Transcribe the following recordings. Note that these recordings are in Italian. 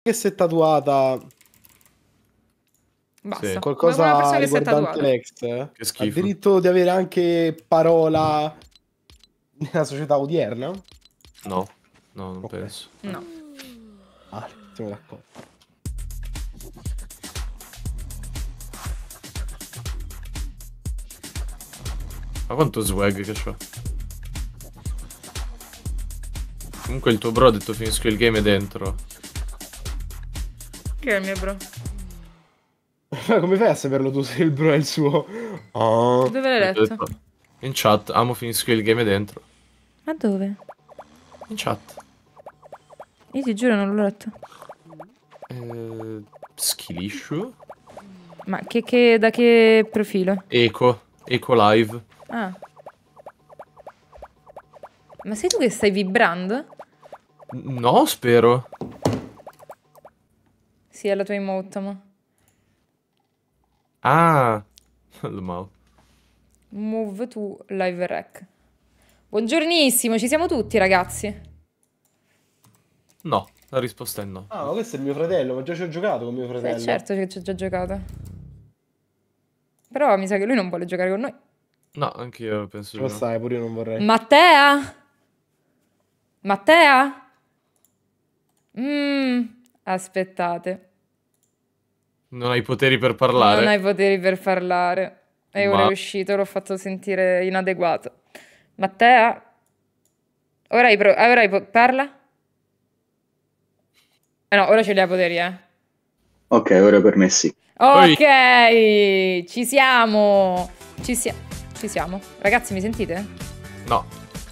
che si è tatuata Basta. Sì. qualcosa che si è riguardante tatuata. l'ex, Che ha schifo. diritto di avere anche parola nella società odierna? No, no, non Ok. penso. No. Siamo d'accordo. Ma quanto swag che c'ha? Comunque il tuo bro ha detto finisco il game dentro. Che è il mio bro? Ma come fai a saperlo tu se il bro è il suo? Oh. Dove l'hai Ha letto? detto in chat, amo finisco il game dentro. Ma dove? In chat. Io ti giuro non l'ho letto. Skilishu? Ma da che profilo? Eco Live. Ah. Ma sei tu che stai vibrando? No, spero. Sì, è la tua emote, ma. Ah. Male. Move to live rec. Buongiornissimo, ci siamo tutti, ragazzi. No, la risposta è no. Ah, ma questo è il mio fratello, ma già ci ho giocato con mio fratello. Certo che ci ho già giocato. Però mi sa che lui non vuole giocare con noi. No, anch'io penso di Lo no. sai, pure io non vorrei. Mattea? Mattea? Aspettate. Non hai poteri per parlare. Non hai poteri per parlare. E ora Ma- è uscito, l'ho fatto sentire inadeguato. Mattea? Ora parla? No, ora ce li hai poteri, Ok, ora per me sì. Ok, ci siamo. Ci siamo. Ragazzi, mi sentite? No,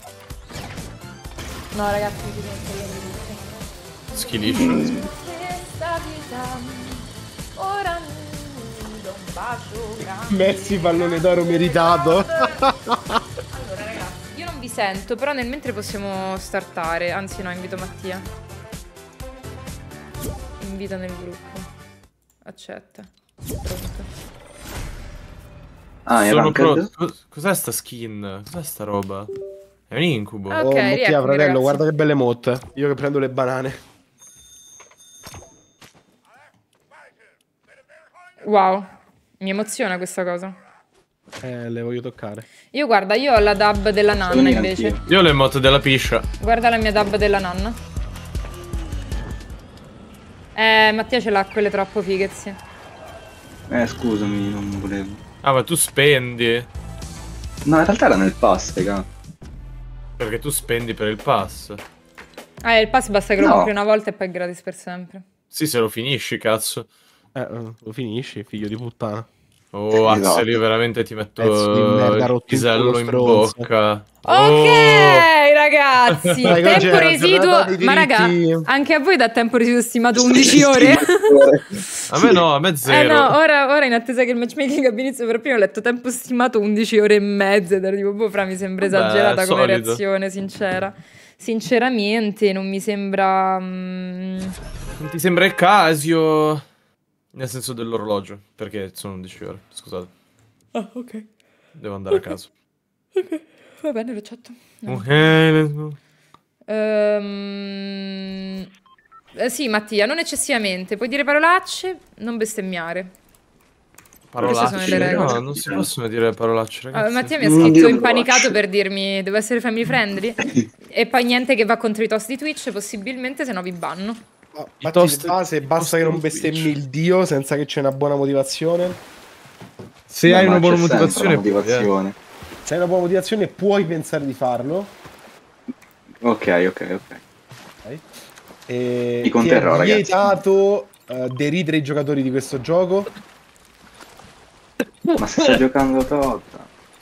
No, ragazzi, mi sentite. Skilishu. Questa vita ora mi do un bacio grande. Messi pallone d'oro meritato. Allora, ragazzi, io non vi sento, però nel mentre possiamo startare. Anzi, no, invito Mattia. Invita nel gruppo. Accetta. Pronto. Ah, è Sono ranked? pronto. Cos'è sta skin? Cos'è sta roba? È un incubo. Ah, ok, Oh, Mattia, rieccomi, fratello, ragazzi. guarda che belle motte. Io che prendo le banane. Wow, mi emoziona questa cosa. Le voglio toccare. Io guarda, io ho la dub della nanna Sono invece. anch'io. Io ho le emote della piscia. Guarda la mia dub della nanna. Mattia ce l'ha quelle troppo fighezie. Scusami, non volevo. Ah, ma tu spendi. No, in realtà era nel pass, raga. Perché tu spendi per il pass. Il pass basta che lo No. compri una volta e poi è gratis per sempre. Sì, se lo finisci, cazzo. Lo finisci, figlio di puttana. Oh, Esatto. Axel, io veramente ti metto Pezzo di merda, il rotto il pisello culo in stronzo. bocca. Ok, Oh! ragazzi, Dai, tempo oggi è la residuo. giornata dei Ma raga, diritti. anche a voi da tempo residuo stimato 11 ore? A me no, a me zero. No, ora in attesa che il matchmaking abbia inizio per prima ho letto tempo stimato 11 ore e mezza ed ero tipo, boh, fra, mi sembra Vabbè, esagerata come solido. reazione, sincera. Sinceramente non mi sembra... Non ti sembra il Casio? Nel senso dell'orologio. Perché sono 11 ore, scusate. Ah, ok. Devo andare a casa. Va bene, lo accetto. No. Ok, let's go. Sì, Mattia, non eccessivamente. Puoi dire parolacce, non bestemmiare. Parolacce. Queste sono le regole. No, non si possono dire parolacce, ragazzi. Mattia mi ha Non scritto dire impanicato parolacce. per dirmi devo essere family friendly e poi niente che va contro i toast di Twitch, possibilmente, se no vi banno. No, I infatti, toast- di base i basta toast che non on bestemmi Twitch. il dio senza che c'è una buona motivazione. Se No, hai ma una buona c'è sempre motivazione, una motivazione. Se hai una buona motivazione puoi pensare di farlo. Ok. Ok? E Vi ti conterrò, è ragazzi. vietato deridere i giocatori di questo gioco. Ma se stai giocando Totta.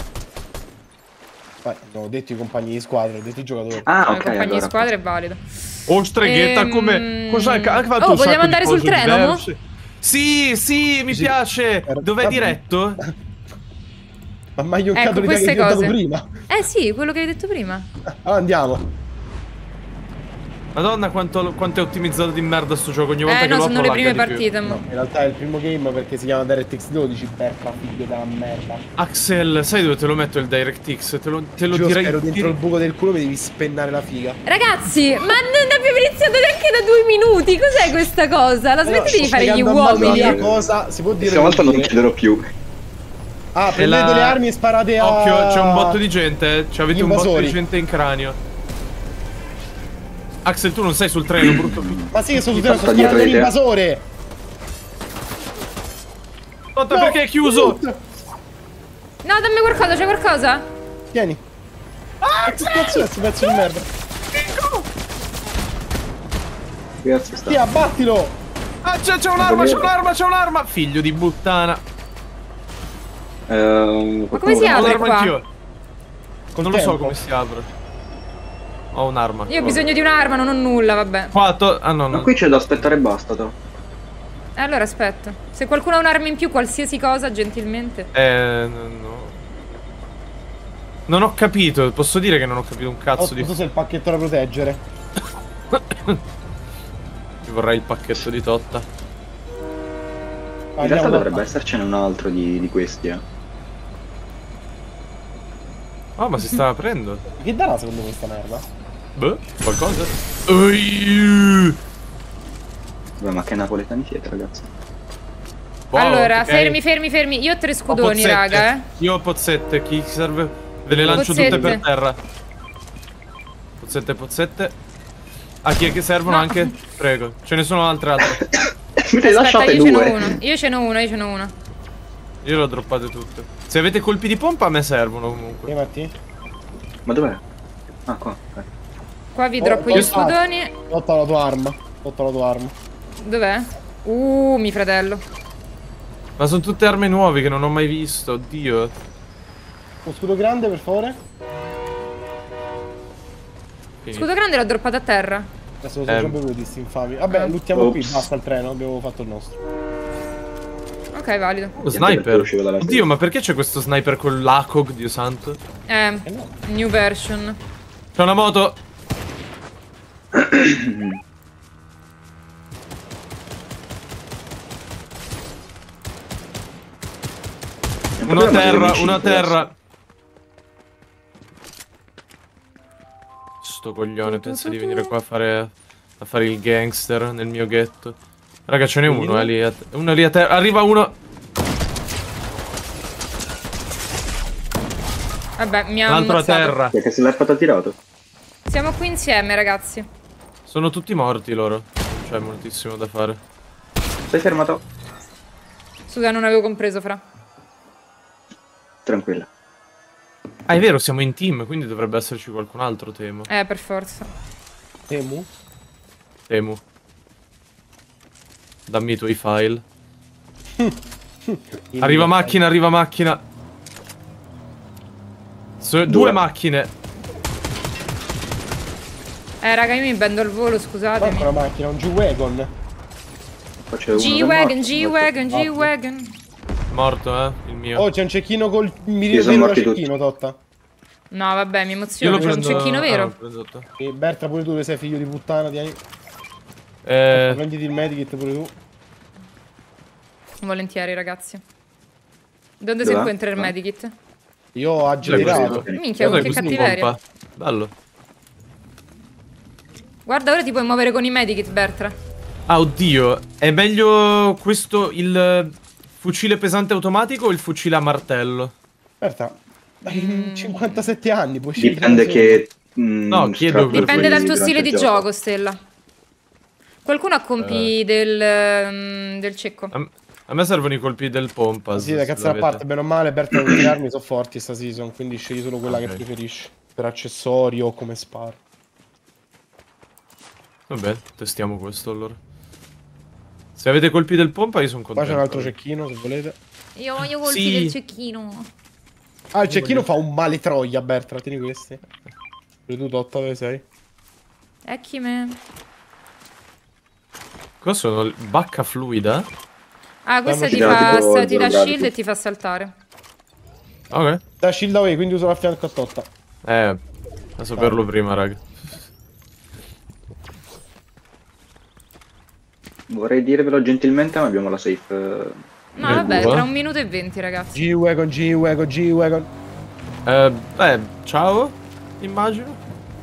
Non ho detto i compagni di squadra, ho detto i giocatori. Ah, Come ok, compagni di allora. squadra è valido. Oh, streghetta, come... Cosa hai fatto Oh, un sacco vogliamo di andare sul cose treno, mo? diverse. Sì, mi Sì. piace. Dov'è Vabbè. diretto? Ma mai ioccato Ecco, l'idea che queste ti ho dato cose. prima. Sì, quello che hai detto prima. Allora andiamo. Madonna quanto è ottimizzato di merda sto gioco. Ogni volta che no, lo sono apro le prime lagga di più. partite. No, in realtà è il primo game perché si chiama DirectX 12, Berta, figlio della merda. Axel, sai dove te lo metto il DirectX? Te lo Io direi. spero dentro il buco del culo mi devi spennare la figa. Ragazzi, ma non abbiamo iniziato neanche da 2 minuti. Cos'è questa cosa? La smettete di fare gli uomini? Una cosa, si può dire. Questa volta non chiederò più. Ah, prendete le armi e sparate a... Occhio, c'è un botto di gente. Avete un botto invasori. di gente in cranio. Axel, tu non sei sul treno, brutto. Ma sì che sto Sta sparando dietro di te. l'invasore. Aspetta, perché è chiuso? No, dammi qualcosa, c'è qualcosa? Tieni. Che cazzo è questo pezzo di merda? Che cazzo sta? Sì, abbattilo. Ah, c'è un'arma. Figlio di puttana. Ma come si Ho apre un'arma qua? anch'io. Col Non lo so tempo. come si apre. Ho un'arma. Io ho bisogno di un'arma, non ho nulla, vabbè. Qua, ah no, Ma no. qui c'è da aspettare e basta, to. Allora aspetta. Se qualcuno ha un'arma in più, qualsiasi cosa, gentilmente. No. Non ho capito, posso dire che non ho capito un cazzo di... Tu sei il pacchetto da proteggere. Io vorrei il pacchetto di Totta. In realtà dovrebbe essercene un altro di questi, Oh, ma si sta aprendo. Che darà secondo me sta merda? Boh, qualcosa? Ui. Beh, ma che napoletani siete, ragazzi? Wow, allora, ok. fermi. Io ho 3 Ho scudoni, pozzette. raga, Io ho pozzette, chi serve? Ve le lancio Pozzette. tutte per terra. Pozzette. A chi è che servono No. anche? Prego. Ce ne sono altre. Me ne Aspetta, lasciate io ce n'ho due. uno. Io ce n'ho uno. Io le ho droppate tutte. Se avete colpi di pompa a me servono comunque. Matti? Ma dov'è? Ah, qua. Qua vi droppo gli scudoni. Lotta la tua arma. Dov'è? Mi fratello. Ma sono tutte armi nuove che non ho mai visto, oddio. Uno scudo grande per favore? Finito. Scudo grande l'ho droppato a terra. Adesso lo sono già bevuti sti infami. Vabbè, luttiamo qui, basta il treno, abbiamo fatto il nostro. Ok, valido. Oh, sniper. Oddio, ma perché c'è questo sniper con l'ACOG, Dio santo? New version. C'è una moto. Una terra. Sto coglione pensa di venire qua a fare il gangster nel mio ghetto. Raga, ce n'è uno lì. Uno lì a terra. Arriva uno. Vabbè, mi ha Un altro a ammazzato. terra. Perché se l'hai fatta tirato? Siamo qui insieme, ragazzi. Sono tutti morti loro. Non c'è moltissimo da fare. Sei fermato? Scusa, non avevo compreso, fra. Tranquilla. Ah, è vero, siamo in team, quindi dovrebbe esserci qualcun altro, temo. Per forza. Temu? Temo. Dammi i tuoi file. Arriva macchina. Due macchine. Raga, io mi bendo al volo, scusatemi. Manca una macchina, un G-Wagon. G-Wagon. Morto, il mio. Oh, c'è un cecchino col Sì, sono vero morti cecchino, Totta. No, vabbè, mi Io emoziono. lo C'è un prendo. cecchino Lo vero. prendo tutto. E Berta pure tu che sei figlio di puttana, tieni. Prenditi il medikit pure tu. Volentieri, ragazzi. Dove si Dov'è? incontra il medikit? Io ho Cioè, agitato. Minchia, Cos'è che questo cattiveria. pompa? Bello. Guarda, ora ti puoi muovere con i medikit, Bertra. Ah, oddio. È meglio questo, il fucile pesante automatico o il fucile a martello? Berta, hai 57 anni, puoi scegliere. Dipende che... No, chiedo per Dipende dal tuo durante stile il di gioco, Stella. Qualcuno ha compi del cecco. A me servono i colpi del pompa. Sì, da cazzo a parte, bene o male, Berta le ultime armi sono forti sta season, quindi scegli solo quella che preferisci. Per accessorio o come sparo. Vabbè, testiamo questo allora. Se avete colpi del pompa io sono Qua contento. c'è un altro cecchino, se volete. Io voglio colpi Sì. del cecchino. Ah, il cecchino fa un male troia, Berta, tieni questi. E tu, Totta, dove sei? Ecchi me. Cosa sono? Bacca fluida? Ah, questa ti Dammi fa tipo ti dà zero shield gradi. e ti fa saltare. Ok. Da shield away, quindi uso la fianco a Totta. A saperlo prima, raga. Vorrei dirvelo gentilmente, ma abbiamo la safe. No, Nel vabbè, culo. tra 1 minuto e 20, ragazzi. G-Wagon, G-Wagon, G-Wagon. Beh, ciao, immagino.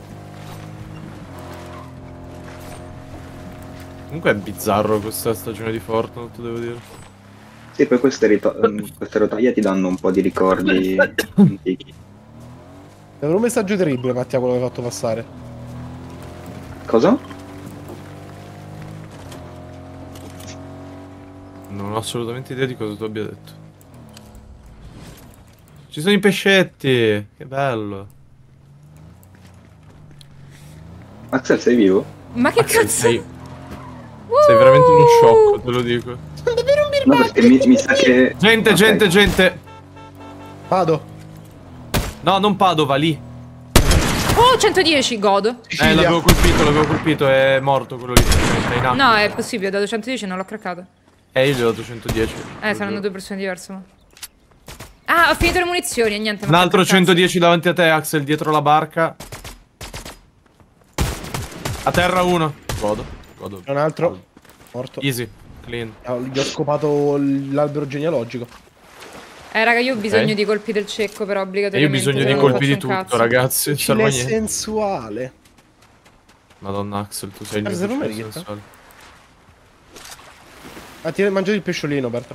Comunque è bizzarro questa stagione di Fortnite, devo dire. Sì, poi queste rotaie ti danno un po' di ricordi antichi. È un messaggio terribile, Mattia, quello che hai fatto passare. Cosa? Non ho assolutamente idea di cosa tu abbia detto. Ci sono i pescetti! Che bello! Axel, sei vivo? Ma che Axel, cazzo? sei veramente uno shock, te lo dico. No, perché mi sa che... Gente, Ok. gente! Vado. No, non Padova, lì. Oh, 110, godo. Sicilia. L'avevo colpito, è morto quello lì. È in acqua. No, è possibile, ho dato 110 e non l'ho craccato. Io gli ho dato 110. Saranno 2 persone diverse, ma... Ah, ho finito le munizioni e niente. Un altro 110 davanti a te, Axel, dietro la barca. A terra uno. Godo. Un altro. Morto. Easy, clean. Gli ho scopato l'albero genealogico. Raga, io ho bisogno Ok. di colpi del cecco, però E io ho obbligatoriamente. bisogno se di no colpi non di faccio un tutto, cazzo. ragazzi. Non serve a È niente. sensuale. Madonna, Axel, tu sei il mio Guarda, se non pesce merita. sensuale. Ah, ti hai mangiato il pesciolino, Bertra?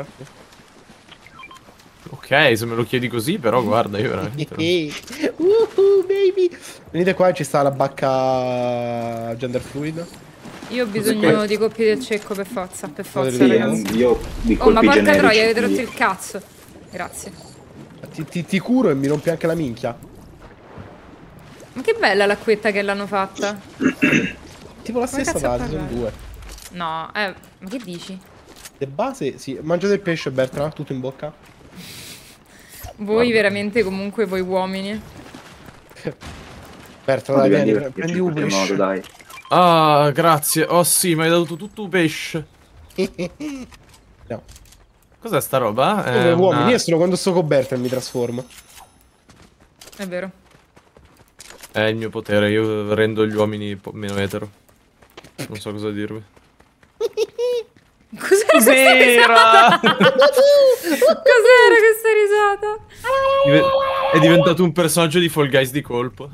Ok, se me lo chiedi così, però guarda, io veramente... Baby. Venite qua, ci sta la bacca gender fluid. Io ho bisogno di colpi del cecco per forza, Sì, Sì, ragazzi. io di Oh, ma colpi porca generici. troia, avete rotto quindi- il cazzo. Grazie. Ti curo e mi rompi anche la minchia. Ma che bella l'acquetta che l'hanno fatta. Tipo la Come stessa cazzo da a season parlare? 2. No, ma che dici? De base, sì. Mangiate il pesce, Bertra, tutto in bocca. Voi veramente comunque, voi uomini. Bertra, No, dai, dobbiamo vieni, divertirci prendi in un qualche modo, pesce. dai. Ah, grazie. Oh sì, mi hai dato tutto un pesce. No. Cos'è sta roba? Come uomini, io sono quando sto con Bertra e mi trasformo. È vero. È il mio potere, io rendo gli uomini un po' meno etero. Non so cosa dirvi. Cos'era questa risata? Cos'era questa risata? È diventato un personaggio di Fall Guys di colpo.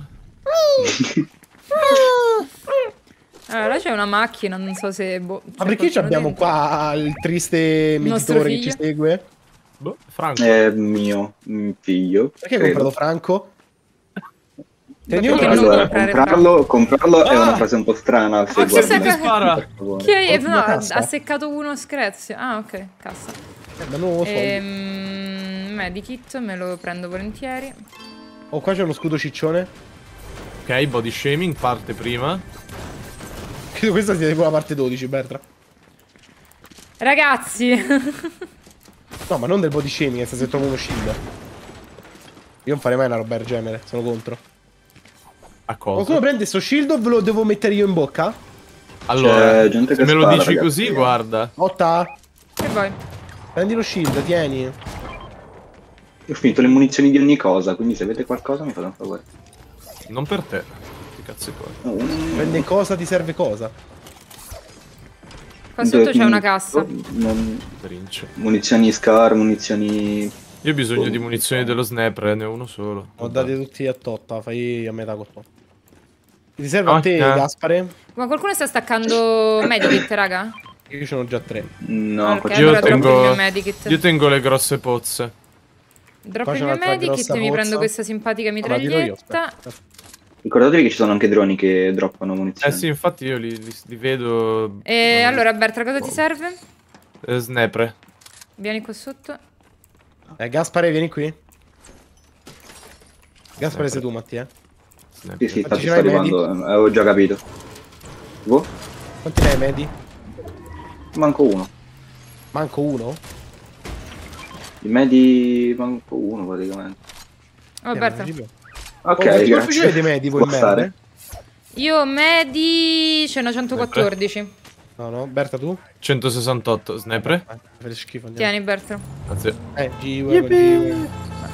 Allora, là c'è una macchina, non so se... Ma c'è perché qualcuno abbiamo dentro. qua il triste Nostro meditore che ci figlio? segue? Boh, Franco. È mio figlio. Perché hai credo. comprato Franco? Prendi Perché un non Allora, comprare comprarlo è Ah! una frase un po' strana. Se Axel, questa guardi- mi spara. per favore. Chi è? Ultima No, cassa. ha seccato uno screzio. Ah, ok, cassa. Da nuovo soldi. Medikit me lo prendo volentieri. Oh, qua c'è uno scudo ciccione. Ok, body shaming parte prima. Credo questa sia tipo la parte 12, Bertra. Ragazzi, No, ma non del body shaming, nel senso se trovo uno shield. Io non farei mai una roba del genere, sono contro. A cosa? Qualcuno prende sto shield o ve lo devo mettere io in bocca? Allora, C'è gente se che me lo spara, dici ragazzi. così, guarda. Otta, che vuoi? prendi lo shield, tieni. Io ho finito le munizioni di ogni cosa, quindi se avete qualcosa mi fate un favore. Non per te. Che cazzo è qua? Prende cosa, ti serve cosa. Qua sotto c'è una cassa. Trince. Munizioni Scar, munizioni... Io ho bisogno di munizioni dello sniper, ne ho uno solo. Ho dati tutti a Totta, fai a metà colpo. Ti serve a te, Ok. Gaspare? Ma qualcuno sta staccando medikit, raga? Io ce n'ho già 3. No, Ok, qua Io allora droppo il tengo, mio medikit. io tengo le grosse pozze. Droppo Qua il c'è mio un'altra medikit, grossa mi pozza. prendo questa simpatica Ah, la dirò io, mitraglietta. aspetta. Ricordatevi che ci sono anche droni che droppano munizioni. Sì, infatti io li vedo. E allora, Bertra, cosa ti serve? Snepre. Vieni qua sotto. Gaspare, vieni qui. Gaspare sei tu, Mattia. Snepre. Sì, infatti Ci sto vai, arrivando, avevo già capito. Boh, Quanti ne hai, Medi? manco uno. Manco uno? I medi manco uno praticamente. Oh, Bertra. Ok, Quanti colpi grazie. avete Medi voi Può merda? stare. Io medi... c'è una 114. No, no, Berta tu? 168. Snepre. Fai schifo, andiamo. Tieni, Bertra. Anzi. G-Wagon.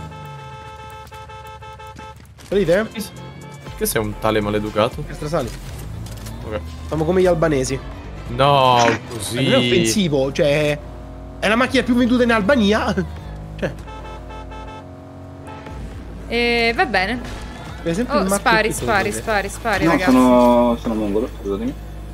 Salite? Che sei un tale maleducato? Destra sali. Ok. Siamo come gli albanesi. No, Non è così. offensivo, cioè... È la macchina più venduta in Albania. Cioè, E va bene. per esempio Oh, il marchio spari, più spari, venduto. spari, spari, No, ragazzi. sono mongolo, scusatemi.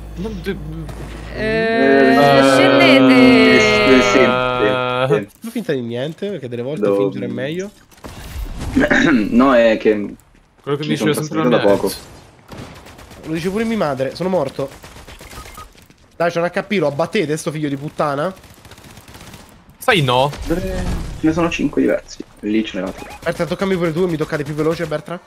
Scendete. Sì, sì. Non finta di niente, perché delle volte Do- fingere è meglio. No, è che Quello che mi sono diceva sempre la trasferito da mia poco. ex. Lo dice pure mia madre, sono morto. Dai, c'è un HP, lo abbattete, sto figlio di puttana. Sai no? Ce ne sono 5 diversi. Lì ce n'è altro. Bertra, toccami pure tu, mi toccate più veloce, Bertra.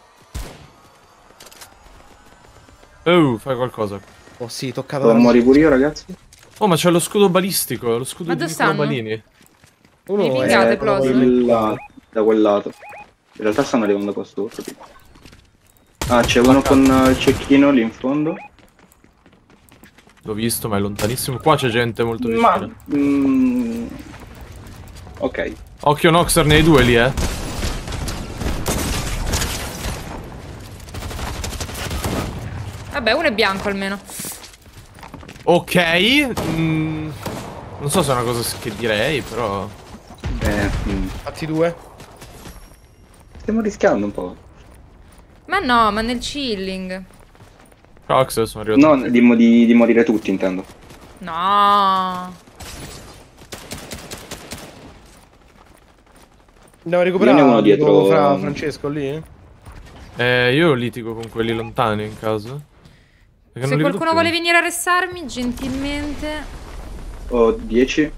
Fai qualcosa. Oh sì, toccata Devo da morire pure io, ragazzi? Oh, ma c'è lo scudo balistico, lo scudo Ma di dove Nicola stanno? Balini. Uno Mi è pingate, probabilmente Da quel lato. In realtà stanno arrivando qua sotto. Tipo. Ah, c'è uno con il cecchino lì in fondo. L'ho visto, ma è lontanissimo. Qua c'è gente molto Ma... vicina. Ok. Occhio Noxer nei due lì, Vabbè, uno è bianco almeno. Ok. Non so se è una cosa che direi, però... fatti due. Stiamo rischiando un po'. Ma no, ma nel chilling. Ciao Axel, sono arrivato. No, di morire tutti, intendo. No. Andiamo a recuperare Viene uno dietro. fra Francesco lì? Io litigo con quelli lontani in caso. Perché Se non li vedo qualcuno più. vuole venire a arrestarmi, gentilmente. Ho 10.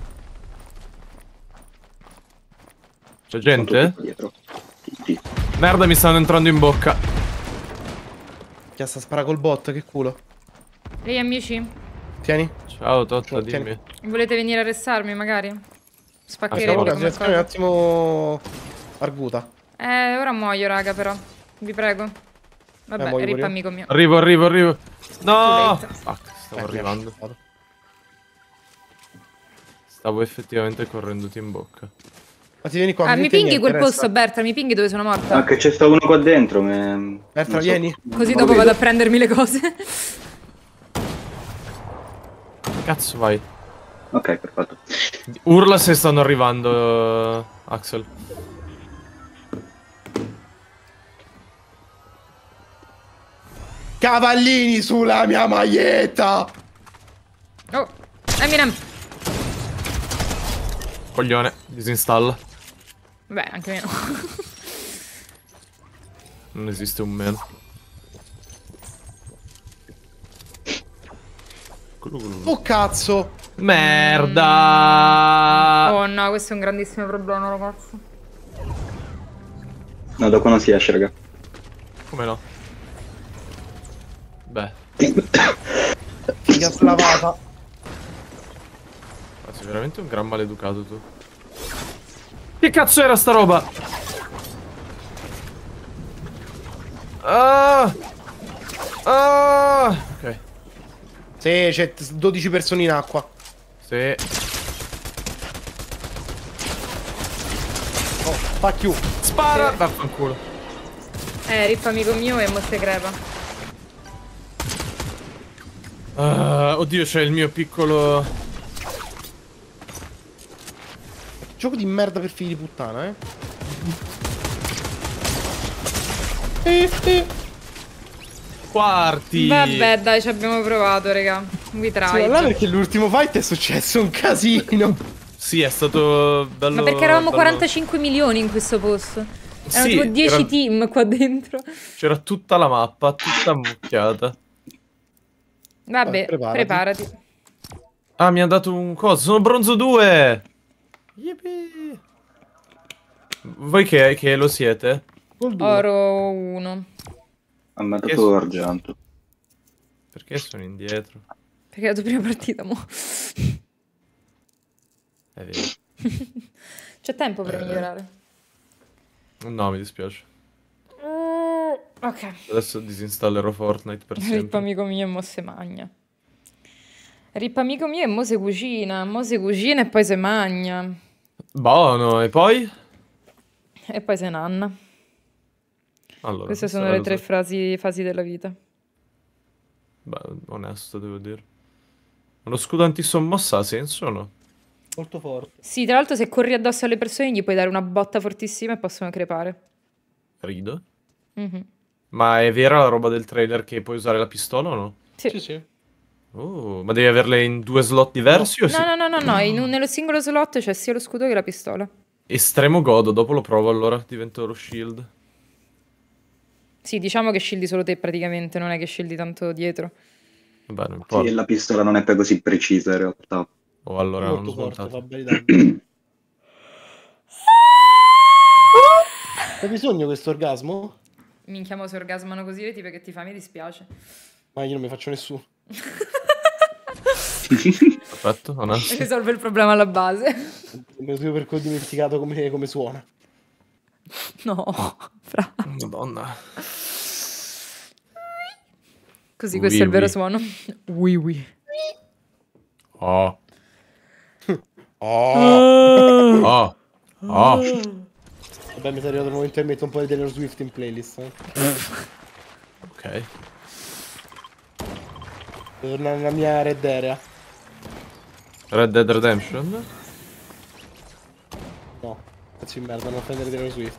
C'è Sono gente? tutti dietro. Tutti. Merda, mi stanno entrando in bocca. Che sta spara col bot, che culo. Ehi amici, Tieni. Ciao Totta, Tieni. dimmi. volete venire a arrestarmi magari? Facciamo Spaccheremo una come situazione un cosa. attimo arguta. Ora muoio raga però. Vi prego. Vabbè, muoio pure rip io. amico mio. Arrivo. No! Too late. Fuck, stavo Mi ha arrivando. schiffato. Stavo effettivamente correndoti in bocca. Ma ti vieni qua, Ah, mi niente, pinghi quel resta. posto, Berta, mi pinghi dove sono morta. Ah, che c'è sta uno qua dentro. Berta, non so. vieni. Così Non dopo lo vado a vedo. prendermi le cose. Cazzo vai. Ok, perfetto. Urla se stanno arrivando, Axel. Cavallini sulla mia maglietta! Oh, Eminem. Coglione, disinstalla. Beh, anche meno. Non esiste un meno. Oh cazzo! Merda! Oh no, questo è un grandissimo problema, ragazzi. No, da qua non si esce, raga. Come no? Beh, Figa slavata. ma sei veramente un gran maleducato tu. Che cazzo era sta roba? Ok. Sì, c'è 12 persone in acqua. Sì. Oh, fuck you. Spara! Vaffanculo. Rip amico mio e mo se crepa. Oddio, c'è il mio piccolo... Gioco di merda per figli di puttana, Quarti. Vabbè, dai, ci abbiamo provato, raga. We Sì, tried. là perché l'ultimo fight è successo un casino. Sì, è stato bello. Ma perché eravamo bello. 45 milioni in questo posto? Erano Sì, tipo 10 era- team qua dentro. C'era tutta la mappa, tutta ammucchiata. Vabbè, Preparati. preparati. Ah, mi ha dato un coso. Sono bronzo 2. Yippee. Voi che lo siete? Col due. Oro 1. A me ha Che dato argento. Perché sono indietro? Perché è la tua prima partita, mo. È vero. C'è tempo per migliorare. No, mi dispiace. Ok. Adesso disinstallerò Fortnite per Rip sempre. amico mio e mo se magna. Rip amico mio e mo se cucina. Mo se cucina e poi se magna. Buono, e poi? E poi se nanna. Allora, Queste questa sono è le la tre cosa- fasi, fasi della vita. Beh, onesto, devo dire. Lo scudo antisommossa ha senso o no? Molto forte. Sì, tra l'altro se corri addosso alle persone gli puoi dare una botta fortissima e possono crepare. Rido. Mhm. Ma è vera la roba del trailer che puoi usare la pistola o no? Sì. Sì, sì. Oh, ma devi averle in 2 slot diversi o sì? No, nello singolo slot c'è sia lo scudo che la pistola. Estremo godo, dopo lo provo allora, divento lo shield. Sì, diciamo che shieldi solo te praticamente, non è che shieldi tanto dietro. Vabbè, non Sì, importa. la pistola non è poi così precisa in realtà. Oh, allora non Molto forte, fa smontato. belli danni. Hai bisogno questo orgasmo? Minchia, mo se orgasmano così le tipe che ti fa, mi dispiace. Ma io non mi faccio nessuno. Perfetto, onesto. Risolve il problema alla base. Mi sono per cui ho dimenticato come suona. No, fra. Madonna. Così questo è il Oui, vero oui. suono. Oui, oui. Oh. Oh! Oh. Oh. Vabbè, mi è arrivato il momento di mettere un po' di Taylor Swift in playlist. Ok. Devo tornare nella mia red area. Red Dead Redemption? No, cazzo di merda, non offendere Taylor Swift.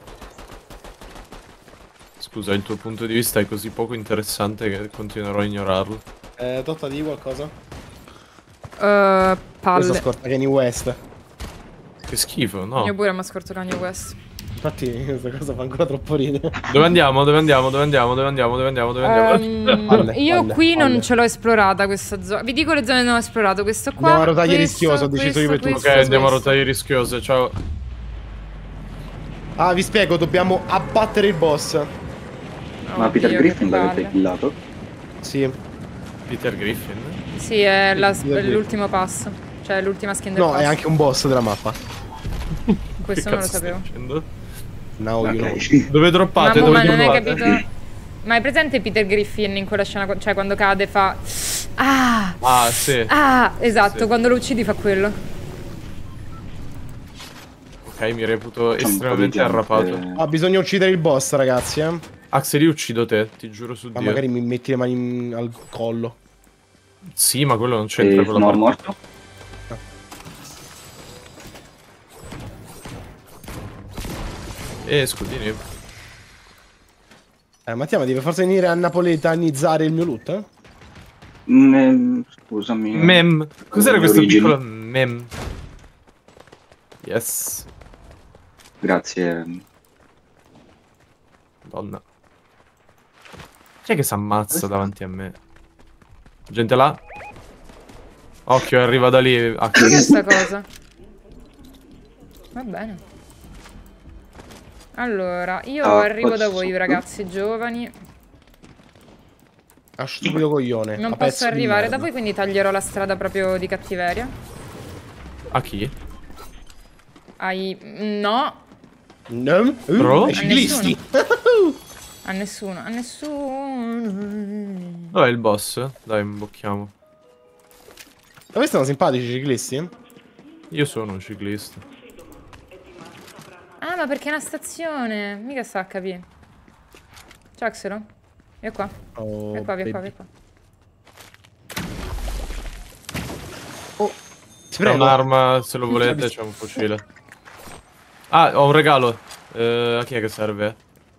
Scusa, il tuo punto di vista è così poco interessante che continuerò a ignorarlo. Totta di qualcosa? Questa Palle. scorta Kanye West. Che schifo, no? Io pure mi ha scorto Kanye West. Infatti questa cosa fa ancora troppo ridere. Dove andiamo? Dove andiamo? Dove andiamo? Dove andiamo? Dove andiamo? Dove andiamo? Palle, Io palle, qui non palle. ce l'ho esplorata questa zona. Vi dico le zone che non ho esplorato. Questo qua. Andiamo a rotaglie questo, rischioso, ho deciso io per tu. Ok, andiamo a rotaie rischiose, ciao. Ah, vi spiego, dobbiamo abbattere il boss. Ma Peter Griffin l'avete killato? Sì. Peter Griffin? Sì, è Sì. l'ultimo passo. Cioè l'ultima skin del No, passo. è anche un boss della mappa. Questo Che non lo cazzo stai sapevo. dicendo? Now you know. Ok. Dove droppate? Ma, Dove ma non hai trovate? capito? Ma hai presente Peter Griffin in quella scena? Cioè quando cade fa. Ah! Ah, sì. Ah! Esatto, Sì. quando lo uccidi fa quello. Ok, mi reputo C'è un po' estremamente di gente. arrapato. Ah, bisogna uccidere il boss, ragazzi, Axel, io uccido te, ti giuro su Ah, Dio. magari mi metti le mani al collo. Sì, ma quello non c'entra con la Mor parte. morto? Scudini. Mattia, ma devi forse venire a napoletanizzare il mio loot? Scusami. Mem. Cos'era Le questo origini. piccolo mem? Yes. Grazie. Madonna. Chi è che si ammazza davanti a me? Gente là? Occhio, arriva da lì. Ah, Cos'è sta cosa? Va bene. Allora, io arrivo da voi, ragazzi giovani. Ah, stupido coglione. Non a posso pezzo di arrivare da merda. voi, quindi taglierò la strada proprio di cattiveria. a chi? Ai... No, No? Bro? Ai ciclisti. a nessuno, a nessuno. Dov'è il boss? Dai, imbocchiamo. Ma questi sono simpatici i ciclisti? Io sono un ciclista. Ah, ma perché è una stazione? Mica sta a capire. Ciao, Axelo. Via qua. Oh, Via qua, via qua, baby. via qua. Ti C'è prego. un'arma, se lo volete, c'è un fucile. Ah, ho un regalo. A chi è che serve?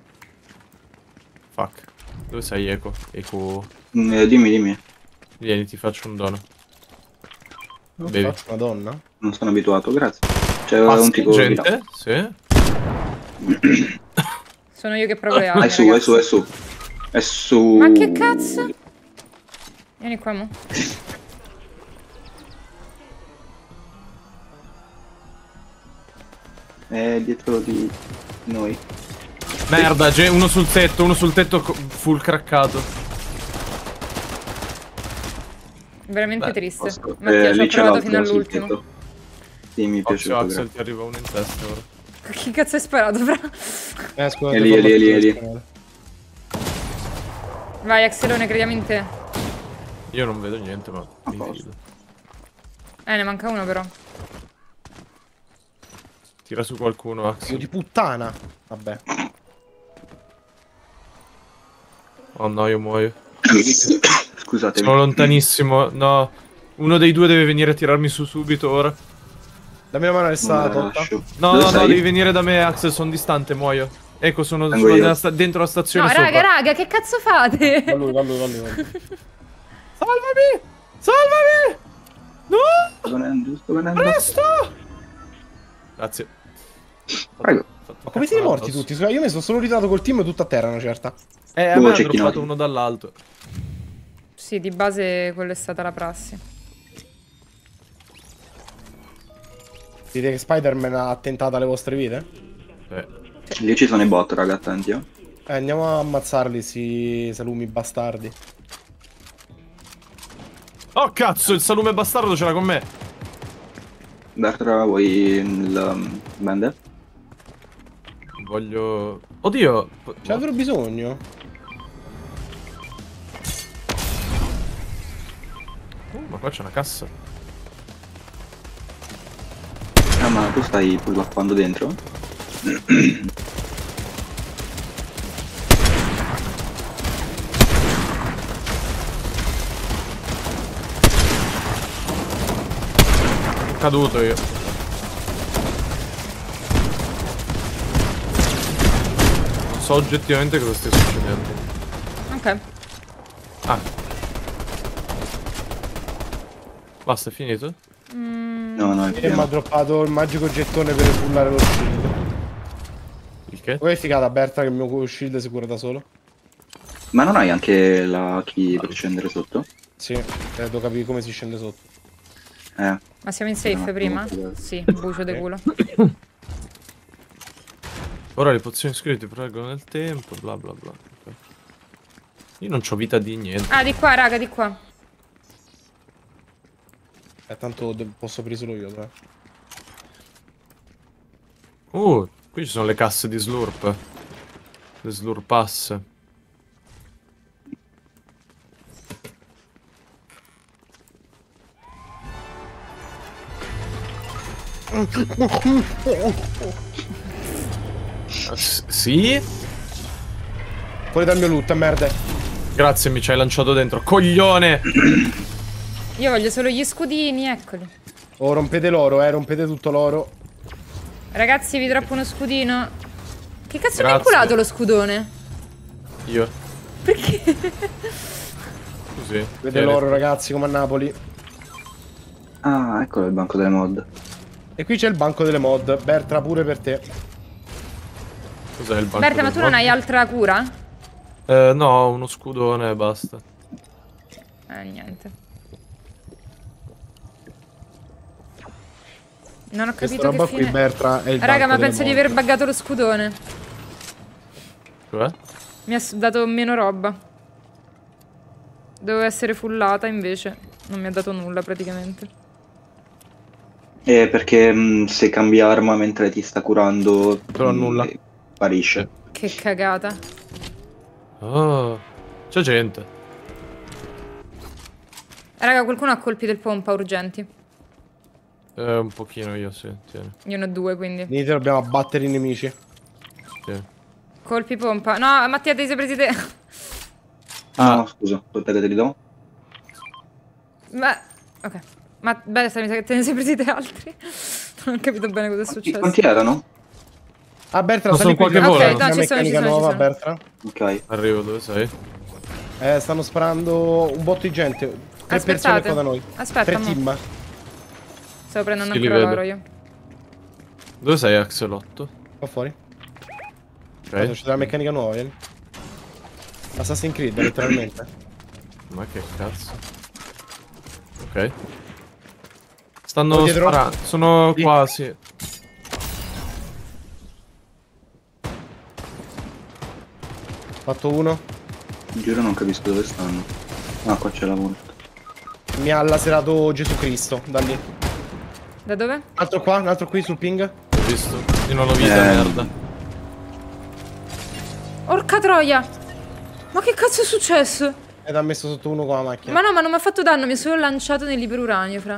Fuck. Dove sei, Eco? Eco. Dimmi. Vieni, ti faccio un dono. Non Bevi. faccio una donna? Non sono abituato, grazie. C'è Ah, un sì, tipo di là. gente? Sì. Sono io che provo le armi, È su, è ragazzi. su, è su. È su. Ma che cazzo? Vieni qua, mo. È dietro di noi. Merda, uno sul tetto full craccato. Veramente Beh, triste. Posto. Mattia, ci ho Lì c'è provato l'altro fino sul all'ultimo. tetto. Sì, mi è Occhio, piaciuto. Axel, grazie. ti arriva uno in testa ora. Chi cazzo hai sparato, fra? Scusate, È lì, è lì, è lì, è lì. formazione. Vai, Axelone, crediamo in te. Io non vedo niente, ma mi posto. fido. Ne manca uno, però. Tira su qualcuno, Figlio Axel. di puttana. Vabbè. Oh no, io muoio. Scusatemi. Sono lontanissimo. No. Uno dei due deve venire a tirarmi su subito ora. Dammi una mano che sta Non la totta. lascio. No, Dove no, no, sei? devi venire da me, Axel, sono distante, muoio. Ecco, sono Vengo io. dentro la stazione No, sopra. raga, che cazzo fate? Va lui. Salvami! Salvami! No! Sto venendo. Presto! Grazie. Prego. Ma come siete morti tutti? Io mi sono solo ritrovato col team tutto a terra una certa. A Dove me ha c'è droppato Chinoti? uno dall'alto. Sì, di base quella è stata la prassi. Dite che Spider-Man ha attentato alle vostre vite? Lì ci sono i bot, raga, attenti. Andiamo a ammazzarli, sti salumi bastardi. Oh cazzo, il salume bastardo ce l'ha con me. Bertra, vuoi il bende? Voglio... Oddio. Ce l'avrò bisogno. Ma qua c'è una cassa. Ah, ma tu stai pullappando dentro? Caduto io. Non so oggettivamente cosa stia succedendo. Ok. Ah. Basta, è finito? No, no, è E mi pieno. ha droppato il magico gettone per pullare lo shield. Il che? Poi è figata Berta che il mio shield si cura da solo. Ma non hai anche la key per scendere sotto? Sì, devo capire come si scende sotto. Ma siamo in safe No, prima? no. Sì, bucio de culo. Ora le pozioni scritte prego nel tempo, bla bla bla. Ok. Io non c'ho vita di niente. Ah, di qua, raga, di qua. Tanto posso aprire solo io, dai. Qui ci sono le casse di slurp. Le slurpass. Sì? Fuori dal mio loot, merda. Grazie, mi ci hai lanciato dentro. Coglione! Io voglio solo gli scudini, eccoli. Oh, rompete l'oro, rompete tutto l'oro. Ragazzi, vi droppo uno scudino. Che cazzo mi ha Grazie. inculato lo scudone? Io. Perché? Così. Vede l'oro, ragazzi, come a Napoli. Ah, eccolo il banco delle mod. E qui c'è il banco delle mod. Bertra, pure per te. Cos'è il banco Berta, ma del tu non mod? hai altra cura? No, uno scudone e basta. Niente. Non ho Questa capito roba che qui, fine... Bertra, è il Raga, banco ma delle penso di mod. aver buggato lo scudone. Cioè? Mi ha dato meno roba. Dovevo essere fullata, invece non mi ha dato nulla praticamente. Perché se cambi arma mentre ti sta curando... Però nulla. Sparisce. Che cagata. Oh, c'è gente. Raga, qualcuno ha colpi del pompa urgenti. Un pochino io, sì. Tieni, Io ne ho due, quindi. Venite, dobbiamo abbattere i nemici. tieni. Colpi pompa. No, Mattia, te li sei presi te. Ah, no, scusa, aspetta che te li do. Ma... Ok. Ma beh, mi sa che te ne sei presi te altri. Non ho capito bene cosa è successo. Quanti erano? Ah, Bertra, Ma sali sono qui. qualche che volo, c'è no? una Ci sono, meccanica ci sono, nuova, ci sono. Bertra. Ok. Arrivo, dove sei? Stanno sparando un botto di gente. Tre persone Aspettate. qua da noi. Aspetta, Tre mo. team. Stavo prendendo Sì, li ancora vedo. l'oro io. Dove sei, Axelotto? Qua fuori. Ok. C'è della meccanica nuova, vieni. Assassin's Creed, letteralmente. Ma che cazzo? Ok. Stanno Sono dietro? sparando. Sono Sì. qua, sì. Fatto uno. Giuro non capisco dove stanno. Ah, qua c'è la volta. Mi ha laserato Gesù Cristo, da lì. Da dove? Un altro qua, un altro qui sul ping. Ho visto. Io non l'ho vista, merda. Orca troia! Ma che cazzo è successo? Ed ha messo sotto uno con la macchina. Ma no, ma non mi ha fatto danno, mi ha solo lanciato nell'iperuranio, fra.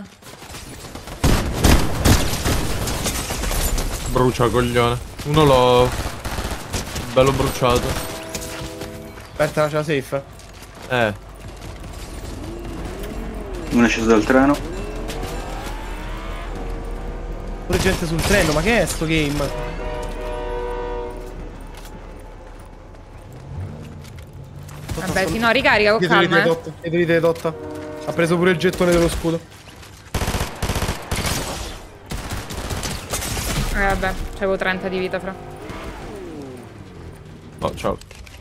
Brucia, coglione. Uno l'ho... bello bruciato. Bertra, c'è la safe. Uno è sceso dal treno. Pure gente sul treno, ma che è sto game? Vabbè, sì, no, ricarica con calma, Dietro di te, Dotta. Ha preso pure il gettone dello scudo. Vabbè, c'avevo 30 di vita, fra. Oh, ciao.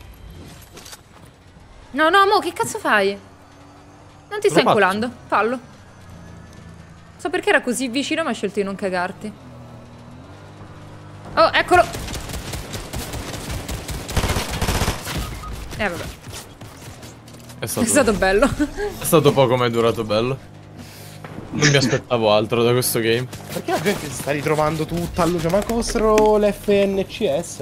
No, no, mo, che cazzo fai? Non ti stai faccio? inculando, fallo. So perché era così vicino, ma ha scelto di non cagarti. Oh, eccolo! Vabbè. È È stato bello. È stato poco, ma è durato bello. Non mi aspettavo altro da questo game. Perché la gente si sta ritrovando tutta a luce? Manco fossero l'FNCS.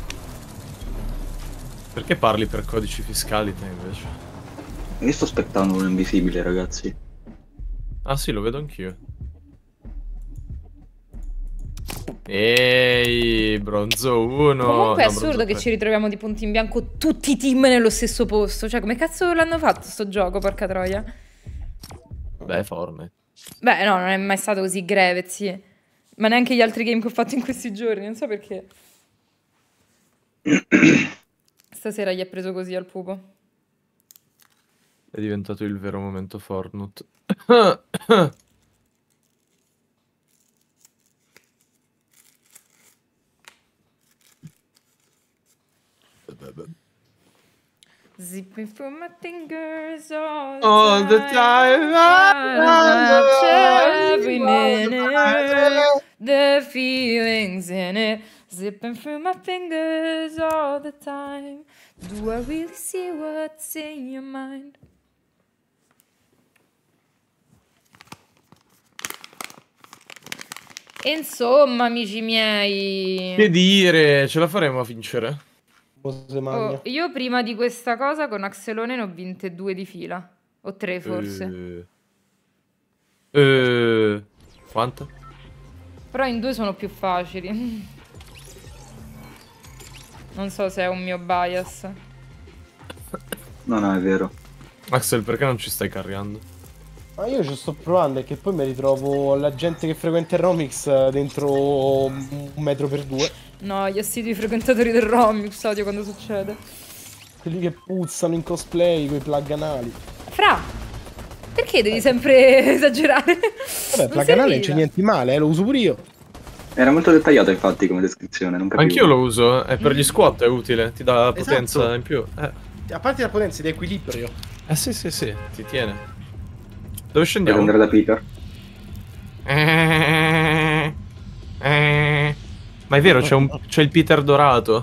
Perché parli per codici fiscali te invece? Io sto aspettando un invisibile, ragazzi. Ah sì, lo vedo anch'io. Ehi, bronzo 1. Comunque è no, assurdo bronzo che 3. ci ritroviamo di punti in bianco tutti i team nello stesso posto. Cioè, come cazzo l'hanno fatto sto gioco, porca troia? Beh, Fortnite. Beh, no, non è mai stato così greve, sì. Ma neanche gli altri game che ho fatto in questi giorni, non so perché. Stasera gli è preso così al pupo. È diventato il vero momento Fortnite. Zipping through my fingers all All the time. every minute, the feelings in it. Zipping through my fingers all the time. Do I really see what's in your mind? Insomma, amici miei. Che dire, ce la faremo a vincere? Cose magna. Oh, io prima di questa cosa con Axelone ne ho vinte 2 di fila. O 3 forse. Quanto? Però in 2 sono più facili. Non so se è un mio bias. No, è vero. Axel, perché non ci stai carriando? Ma io ci sto provando e che poi mi ritrovo la gente che frequenta il Romix dentro 1 metro per 2. No, gli assidui frequentatori del Romix, odio quando succede. Quelli che puzzano in cosplay, quei plug anali. Fra, perché devi sempre esagerare? Vabbè, plug anali non c'è niente di male, lo uso pure io. Era molto dettagliato infatti come descrizione, non capivo. Anch'io lo uso, è per gli squat, è utile, ti dà potenza in più. A parte la potenza di equilibrio. Sì, ti tiene. Dove Per scendiamo? andare da Peter. Ma è vero, c'è il Peter dorato.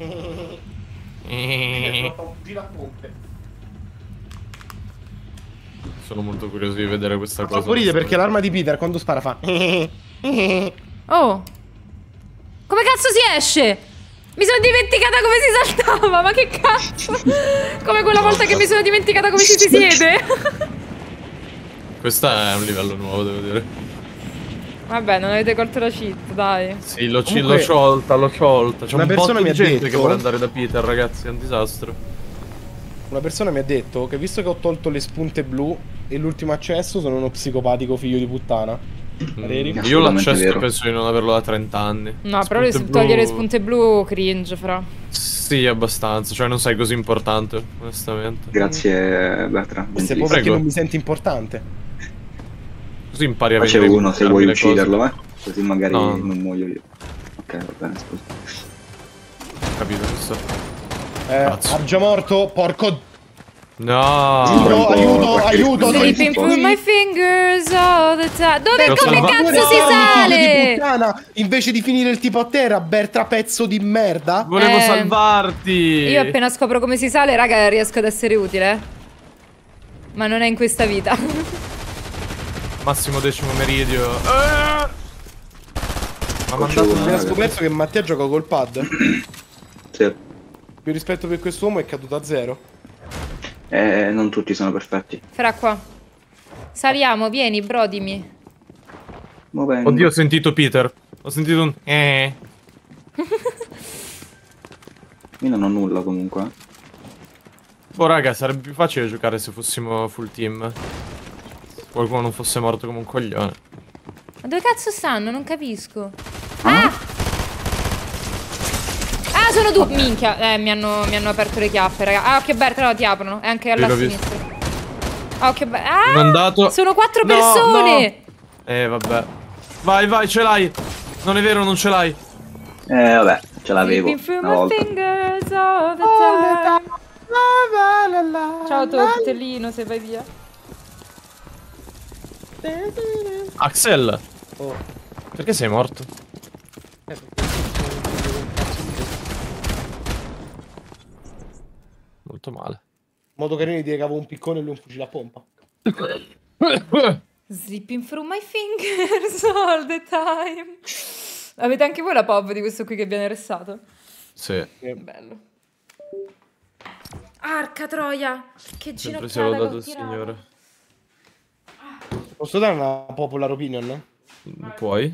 Sono molto curioso di vedere questa cosa. Fa ridere perché l'arma di Peter quando spara fa. Oh, come cazzo si esce? Mi sono dimenticata come si saltava, ma che cazzo? Come quella volta che mi sono dimenticata come si siede. Questo è un livello nuovo, devo dire. Vabbè, non avete colto la cheat, dai. Sì, l'ho Comunque, sciolta. C'è una un persona botto mi di ha gente detto- che vuole andare da Peter, ragazzi, è un disastro. Una persona mi ha detto che visto che ho tolto le spunte blu e l'ultimo accesso sono uno psicopatico figlio di puttana. Pareri? Io Assolutamente l'accesso vero. penso di non averlo da 30 anni. No, però Spunte blu- togliere le spunte blu cringe, fra. Sì, abbastanza, cioè non sei così importante, onestamente. Grazie Bertrand. Questo è gentilissimo. proprio perché Prego. non mi senti importante. Così impari a Facevo vedere uno se come vuoi le cose. ucciderlo, Così magari No. non muoio io. Ok, va bene, scusa. Capito questo? Cazzo. Argia morto, porco. No! Aiuto, Sleeping through my fingers all the time. Dove, Lo come so. cazzo si Figlio di sale? puttana, invece di finire il tipo a terra, Bertra pezzo di merda. Volevo salvarti! Io appena scopro come si sale, raga, riesco ad essere utile. Ma non è in questa vita. Massimo decimo meridio. Ma Facevo Mi una, era scoperto che Mattia gioca col pad. Sì. Più rispetto per quest'uomo è caduto a 0. Non tutti sono perfetti. Fra qua. Saliamo, vieni, brodimi. Ma vengo. Oddio, ho sentito Peter. Ho sentito un. Io non ho nulla comunque. Boh, raga, sarebbe più facile giocare se fossimo full team. qualcuno non fosse morto come un coglione. Ma dove cazzo stanno? Non capisco. Ah! Ah, sono due. Minchia, mi hanno aperto le chiappe, raga. Ah, occhio aperto, no, ti aprono. È anche alla sinistra. Ah, occhio aperto. Ah! Non andato. Sono 4 persone! No. Vabbè. Vai, vai, ce l'hai. Non è vero, non ce l'hai. Vabbè, ce l'avevo una volta. Ciao Tortellino, se vai via. Axel. Oh. Perché sei morto? Molto male. Modo carino di dire che avevo un piccone e lui un fucile a pompa. Slipping through my fingers all the time. Avete anche voi la pop di questo qui che viene ressato? Sì. Bello. Arca troia! Che Sempre ginocchiata se l'ho che dato ho il tirato. signore. Posso dare una popular opinion? Puoi?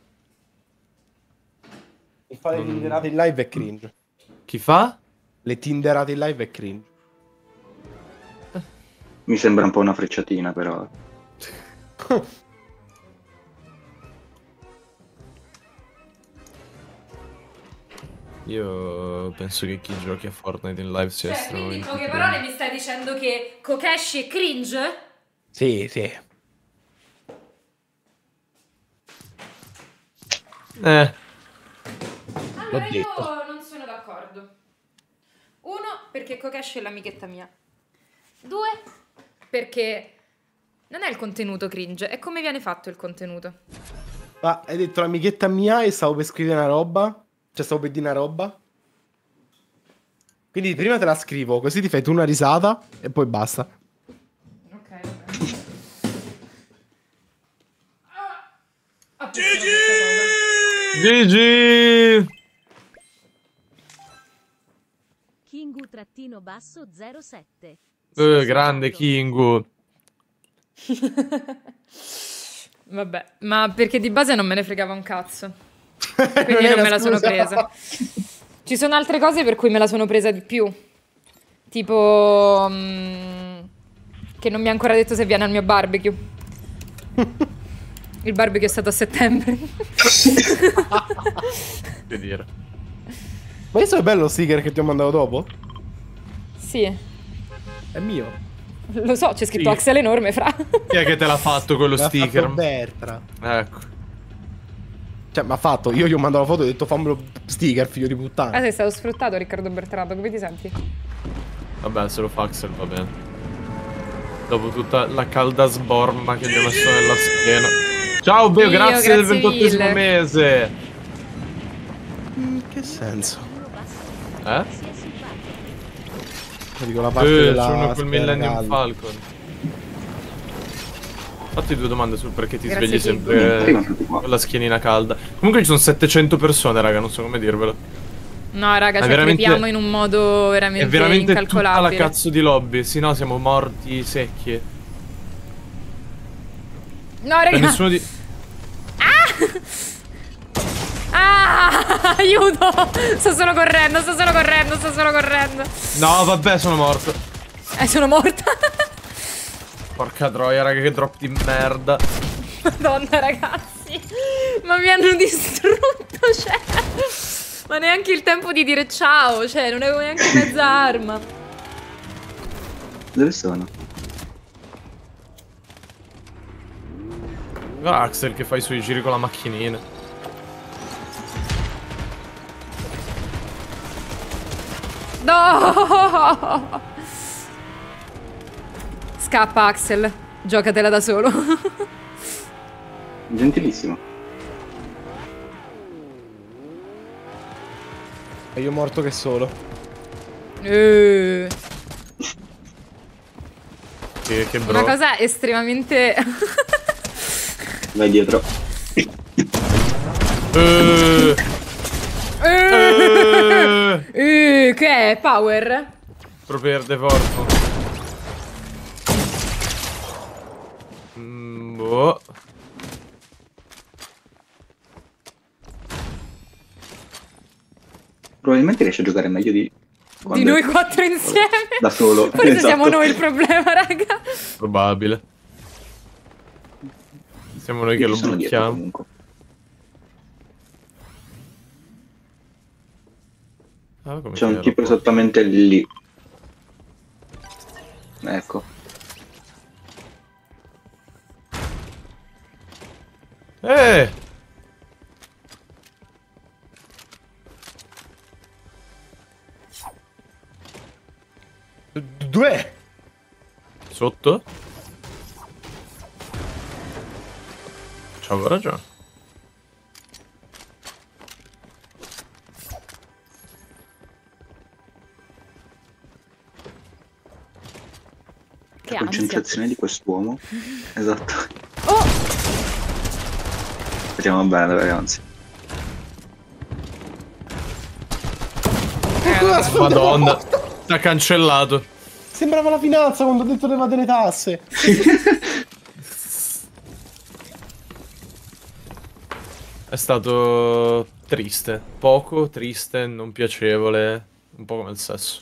E fare le tinderate in live è cringe. Chi fa? Le tinderate in live è cringe. Mi sembra un po' una frecciatina, però. Io penso che chi giochi a Fortnite in live sia Cioè, quindi in estremamente poche cringe. parole mi stai dicendo che Kokeshi è cringe? Sì, sì. Allora L'ho io detto. non sono d'accordo. Uno, perché Kokeshi è l'amichetta mia. Due, perché non è il contenuto cringe, è come viene fatto il contenuto. Ma hai detto l'amichetta mia e stavo per scrivere una roba? Cioè stavo per dire una roba? Quindi prima te la scrivo, così ti fai tu una risata e poi basta. Ok, vabbè. GG! Kingu-07. Grande Kingu. Vabbè, ma perché di base non me ne fregava un cazzo. Quindi non me la sono presa. Ci sono altre cose per cui me la sono presa di più. Tipo che non mi ha ancora detto se viene al mio barbecue. Il barbecue è stato a settembre. Che dire. Ma questo è bello lo sticker che ti ho mandato dopo? Sì, È mio. lo so, c'è scritto Sì. Axel enorme, fra. Chi è che te l'ha fatto quello L'ha sticker? fatto Bertra. Ecco. Cioè, mi ha fatto, io gli ho mandato la foto e ho detto fammelo sticker, figlio di puttana. Ah, sei stato sfruttato, Riccardo Bertrado, come ti senti? Vabbè, se lo fa Axel va bene. Dopo tutta la calda sborma che gli ho messo nella schiena. Ciao Beo, Io, grazie del grazie 28esimo mille. mese. In che senso? Eh? Io dico la parte C'è della uno col schiena Millennium calda. Falcon. Fatti due domande sul perché ti Grazie, svegli Kingu. Prima sempre tutti qua. con la schienina calda. Comunque ci sono 700 persone, raga, non so come dirvelo. No, raga, È ci veramente- crepiamo in un modo veramente È veramente tutta la incalcolabile. cazzo di lobby, sì no, siamo morti secchi. No, Per raga. nessuno di... Ah, aiuto! Sto solo correndo, sto solo correndo, sto solo correndo. No, vabbè, sono morto. Sono morta. Porca troia, raga, che drop di merda. Madonna, ragazzi. Ma mi hanno distrutto, cioè. Ma neanche il tempo di dire ciao, cioè, non avevo neanche mezza arma. Dove sono? Guarda Axel che fa i suoi giri con la macchinina. No! Scappa, Axel. Giocatela da solo. Gentilissimo. E io morto che solo. Che bro. Una cosa estremamente... Vai dietro. che è? Power? Proprio per default. Boh. Probabilmente riesce a giocare meglio di Di noi quattro insieme? Da solo. Forse esatto. siamo noi il problema, raga. Probabile. Siamo noi che lo Sono dietro, blocchiamo. comunque. Ah, come C'è un c'era tipo qua? esattamente lì. Ecco. Eh! Dov'è? Sotto? C'avevo ragione. Che La ansia. concentrazione di quest'uomo. Esatto. Oh! Speriamo bene, ragazzi. Madonna. T'ha cancellato. Sembrava la finanza quando ho detto levate le tasse. È stato triste. Poco, triste, non piacevole. Un po' come il sesso.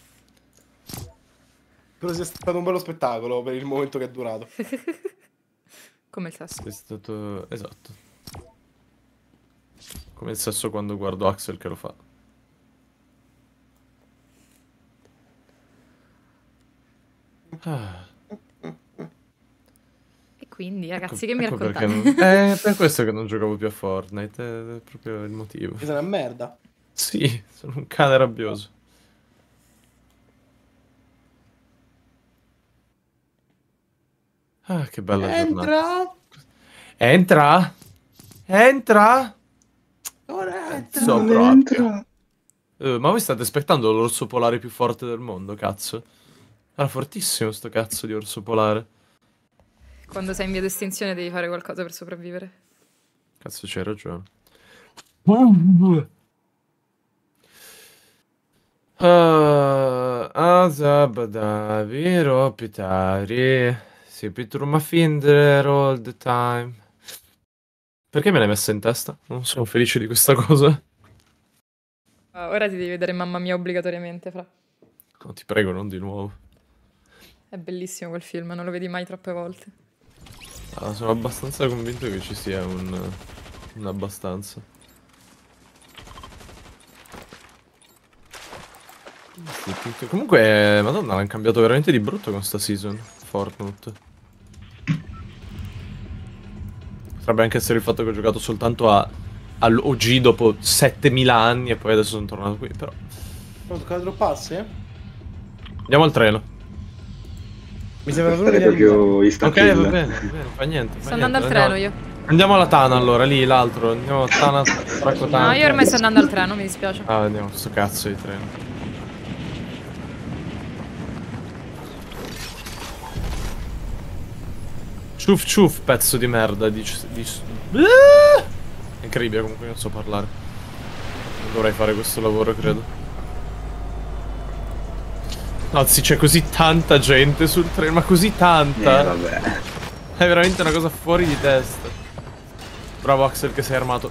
Però sia stato un bello spettacolo per il momento che è durato. Come il sesso. È stato... esatto. Come il sesso quando guardo Axel che lo fa. Ah, E quindi, ragazzi, che mi ecco raccontate? perché non... È per questo che non giocavo più a Fortnite, è proprio il motivo. Che sei una merda. Sì, sono un cane rabbioso. Ah, che bella giornata. Entra. Entra! Entra! Ora entra. So Non proprio. entra. Ma voi state aspettando l'orso polare più forte del mondo, cazzo? Era fortissimo sto cazzo di orso polare. Quando sei in via d'estinzione devi fare qualcosa per sopravvivere. Cazzo, c'hai ragione. Azabada, vero pitari. Si pitruma finder all the time. Perché me l'hai messa in testa? Non sono felice di questa cosa. Ora ti devi vedere Mamma Mia obbligatoriamente, fra. No, ti prego, non di nuovo. È bellissimo quel film, non lo vedi mai troppe volte. Ah, sono abbastanza convinto che ci sia un abbastanza. Comunque, madonna, l'hanno cambiato veramente di brutto con sta season, Fortnite. Potrebbe anche essere il fatto che ho giocato soltanto all'OG dopo 7000 anni e poi adesso sono tornato qui, però... Ho toccato droppasse? Andiamo al treno. Mi sembra solo Stare di proprio Ok, istanchilla. va bene, fa niente. Sto andando al treno io. Andiamo alla Tana allora, lì, l'altro. Andiamo a Tana, Tana. No, io ormai sto andando al treno, mi dispiace. Ah, andiamo, sto cazzo di treno. Ciuf ciuf, pezzo di merda. Incredibile, comunque non so parlare. Non dovrei fare questo lavoro, credo. Anzi, c'è così tanta gente sul treno, ma così tanta. Vabbè. È veramente una cosa fuori di testa. Bravo Axel che sei armato.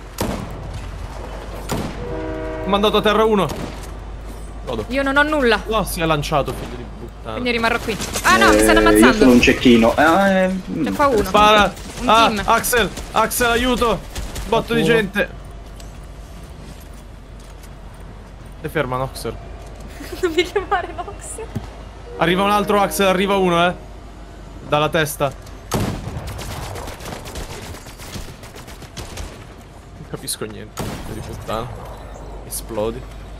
Ho mandato a terra uno. Godo. Io non ho nulla, No, si è lanciato, figlio di puttana. quindi rimarrò qui. Ah no, mi stanno Io sono ammazzando. un cecchino. C'è qua uno. Spara! Un Ah, team. Axel! Axel, aiuto! Botto di gente! Stai ferma, Noxer. Non mi chiamare Nox. Arriva un altro Axel, arriva uno, eh. Dalla testa. Non capisco niente, figlio di puttana. Esplodi.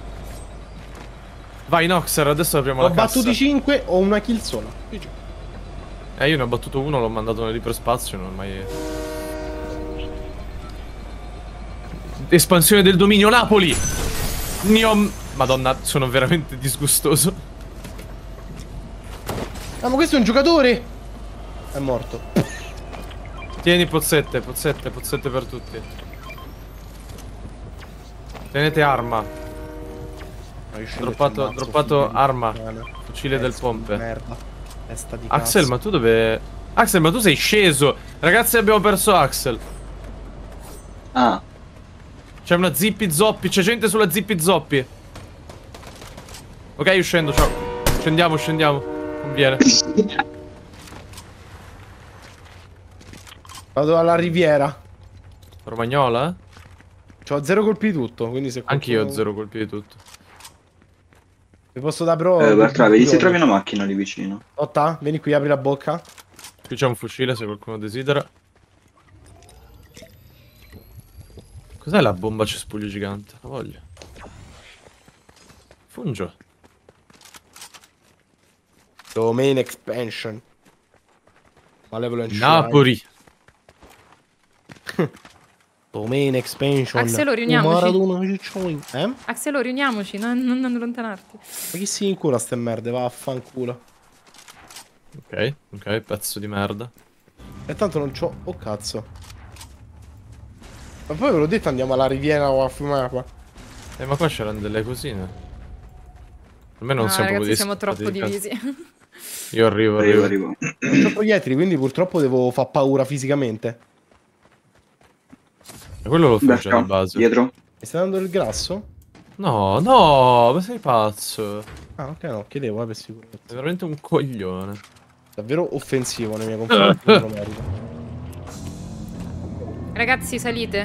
Vai, Noxer, adesso apriamo Ho la cassa. battuti 5, ho una kill sola. Io ne ho battuto uno, l'ho mandato nell'iperspazio, non ho mai... Espansione del dominio Napoli! Madonna, sono veramente disgustoso. Ah, ma questo è un giocatore! È morto. Tieni pozzette per tutti. Tenete arma. Droppato arma. Fucile del pompe. Merda. Testa di Axel, cazzo. ma tu dove... Axel, ma tu sei sceso! Ragazzi, abbiamo perso Axel. Ah, C'è una zippi zoppi, c'è gente sulla zippi zoppi. Ok, io scendo, ciao. Scendiamo. Conviene. Vado alla riviera. Romagnola? C'ho 0 colpi di tutto, quindi se Anch'io ho qualcuno- 0 colpi di tutto. Vi posso dare però... Bertrand, vedi se trovi una macchina lì vicino. Otta, vieni qui, apri la bocca. Qui c'è un fucile se qualcuno desidera. Cos'è la bomba cespuglio gigante? La voglio. Fungio. Domain expansion. Malevolent Shrine. Napoli. Domain expansion. Axelo, riuniamoci. Maradona Ciccioni. Ma Axelo, riuniamoci, non allontanarti. chi si incula ste merde? Va a fanculo. Ok, ok, pezzo di merda. E tanto non c'ho... Oh cazzo. Ma poi ve l'ho detto andiamo alla riviera o a fumare qua. Ma qua c'erano delle cosine. Almeno non No, siamo ragazzi, proprio siamo troppo divisi. Io arrivo. Arrivo. Non c'ho proiettili, quindi purtroppo devo far paura fisicamente. E quello lo fugge di Bertrand, base. dietro. Mi stai dando il grasso? No, no, ma sei pazzo. Ah, ok, no, chiedevo, per sicurezza. Sei veramente un coglione. Davvero offensivo nei miei confronti. Non lo merito. Ragazzi, salite.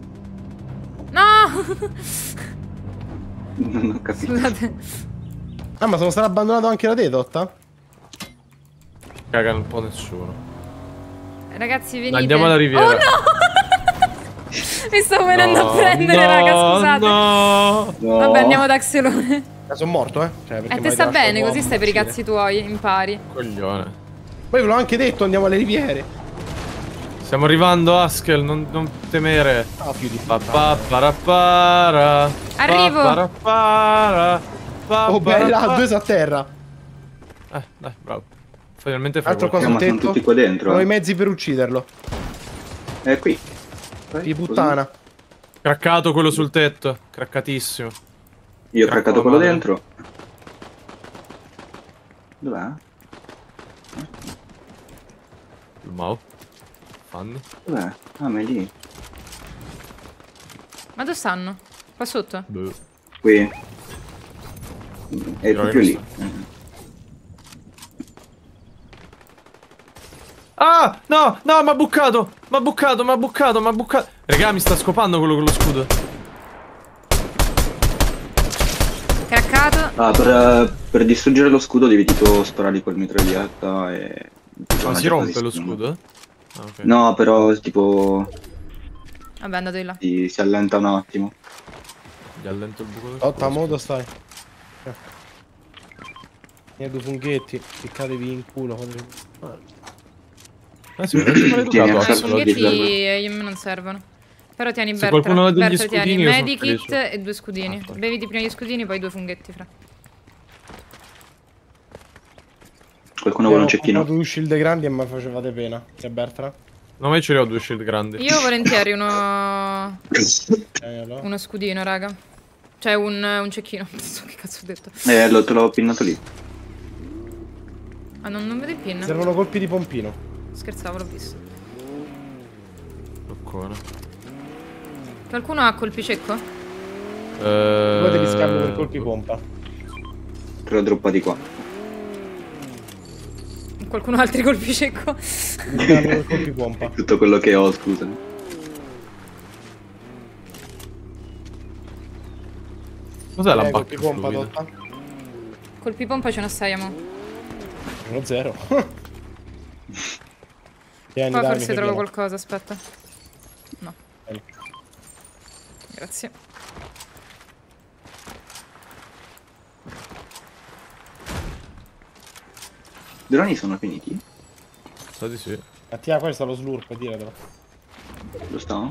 No! Non ho capito. Scusate. Ah, ma sono stato abbandonato anche da te, Totta? Caga un po' nessuno. Ragazzi, venite. Andiamo alla riviera. Oh no! Mi sto venendo a prendere, raga, scusate. No. No. Vabbè, andiamo da Axelone. Sono morto, eh? Cioè, perché E te m'hai sta lasciato bene, uomo così stai per i uccidere. cazzi tuoi, impari. Coglione. Poi ve l'ho anche detto, andiamo alle riviere. Stiamo arrivando, Askel, non temere. Ah, più di Pa-pa-para-para. Arrivo. Pa-para-para. Oh, bella, due a terra. Dai, bravo. Finalmente fai Altro qualcosa. cosa Ma sul sono tetto. tutti qua dentro. Ho i mezzi per ucciderlo. È qui. Vai, Di puttana. Craccato quello sul tetto. Craccatissimo. Io ho craccato quello male. dentro. Dov'è? Il Mau. Fanni. Dov'è? Ah, ma è lì. Ma dove stanno? Qua sotto? Boh. Qui. È Dirò proprio che lì. Ah! No! No! M'ha buccato! M'ha buccato! M'ha buccato! M'ha buccato! Raga, mi sta scopando quello con lo scudo. Craccato. Ah, per distruggere lo scudo devi tipo spararli col mitraglietta e... Ma si rompe lo scudo? Ah, ok. No, però tipo Vabbè, è andato di là. si allenta un attimo. Gli allento il buco del Totta, culo. modo stai. E due funghetti, piccatevi in culo. Sì, veramente maleducato, Tieni, I Axel, Axel, oggi. funghetti a me non servono. Però tieni Se Bertra. qualcuno ha degli Bertra, tieni scudini, io sono medikit felice. e 2 scudini. Ah, Beviti prima gli scudini, poi 2 funghetti, fra. Qualcuno vuole un Ho cecchino? comprato 2 shield grandi e mi facevate pena. Che Bertra? No, ma io ce li ho 2 shield grandi. Io volentieri uno Allora. uno scudino, raga. Cioè un cecchino. Non so che cazzo ho detto. Te l'ho pinnato lì. Ah, non vedo il pin. Servono colpi di pompino. Scherzavo, l'ho visto. Loccone. Qualcuno ha colpi cecco? Poi devi scambiare per colpi pompa. Te l'ho droppati qua. Qualcuno ha altri colpi cecco? Scambio per colpi pompa. Tutto quello che ho, scusa. Cos'è la Colpi bacca pompa, fluida? Totta? Colpi pompa ce ne stai, amo. Sono 0. Tieni, Qua dai, forse mi trovo fermiamo. qualcosa, aspetta. No. Bene. Grazie. I droni sono finiti? Sa di sì. Mattia, questo è lo slurp, diretelo. Lo sta?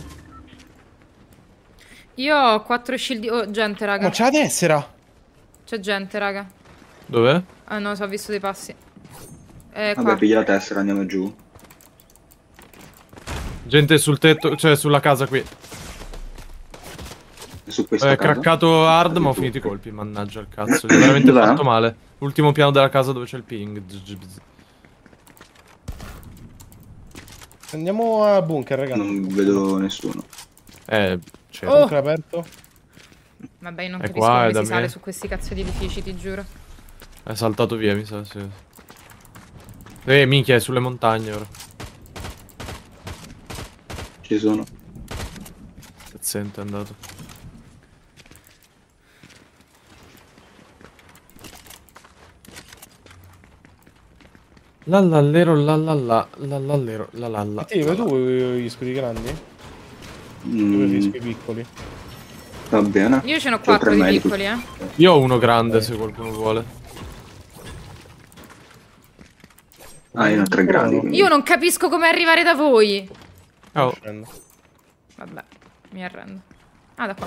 Io ho 4 shield. Oh, gente, raga. Ma c'è la tessera! C'è gente, raga. Dov'è? Ah no, ho visto dei passi. Vabbè, Qua. piglia la tessera, andiamo giù. Gente sul tetto, cioè sulla casa qui. Su questa casa. Craccato hard, ma ho finito i colpi. Mannaggia il cazzo. Gli ho veramente Dov'è? fatto male. Ultimo piano della casa dove c'è il ping. Andiamo a bunker, raga. Non vedo nessuno. C'è. Oh! Bunker aperto. Vabbè, io non È capisco qua, è come da si sale me. su questi cazzo di edifici, ti giuro. È saltato via, mi sa, sì. Minchia, è sulle montagne ora. Ci sono. Pezzente è andato. Lallallero, lallalla, lallallero, lallalla. Ti vuoi tu gli scudi grandi? Io Mm, preferisco i piccoli. va bene. Io ce n'ho C'ho 4 tre di medici. piccoli, Io ho uno grande se qualcuno vuole. Ah, io ne ho 3 grandi. quindi. Io non capisco come arrivare da voi. Oh, Scendo. Vabbè, mi arrendo. Ah, da qua.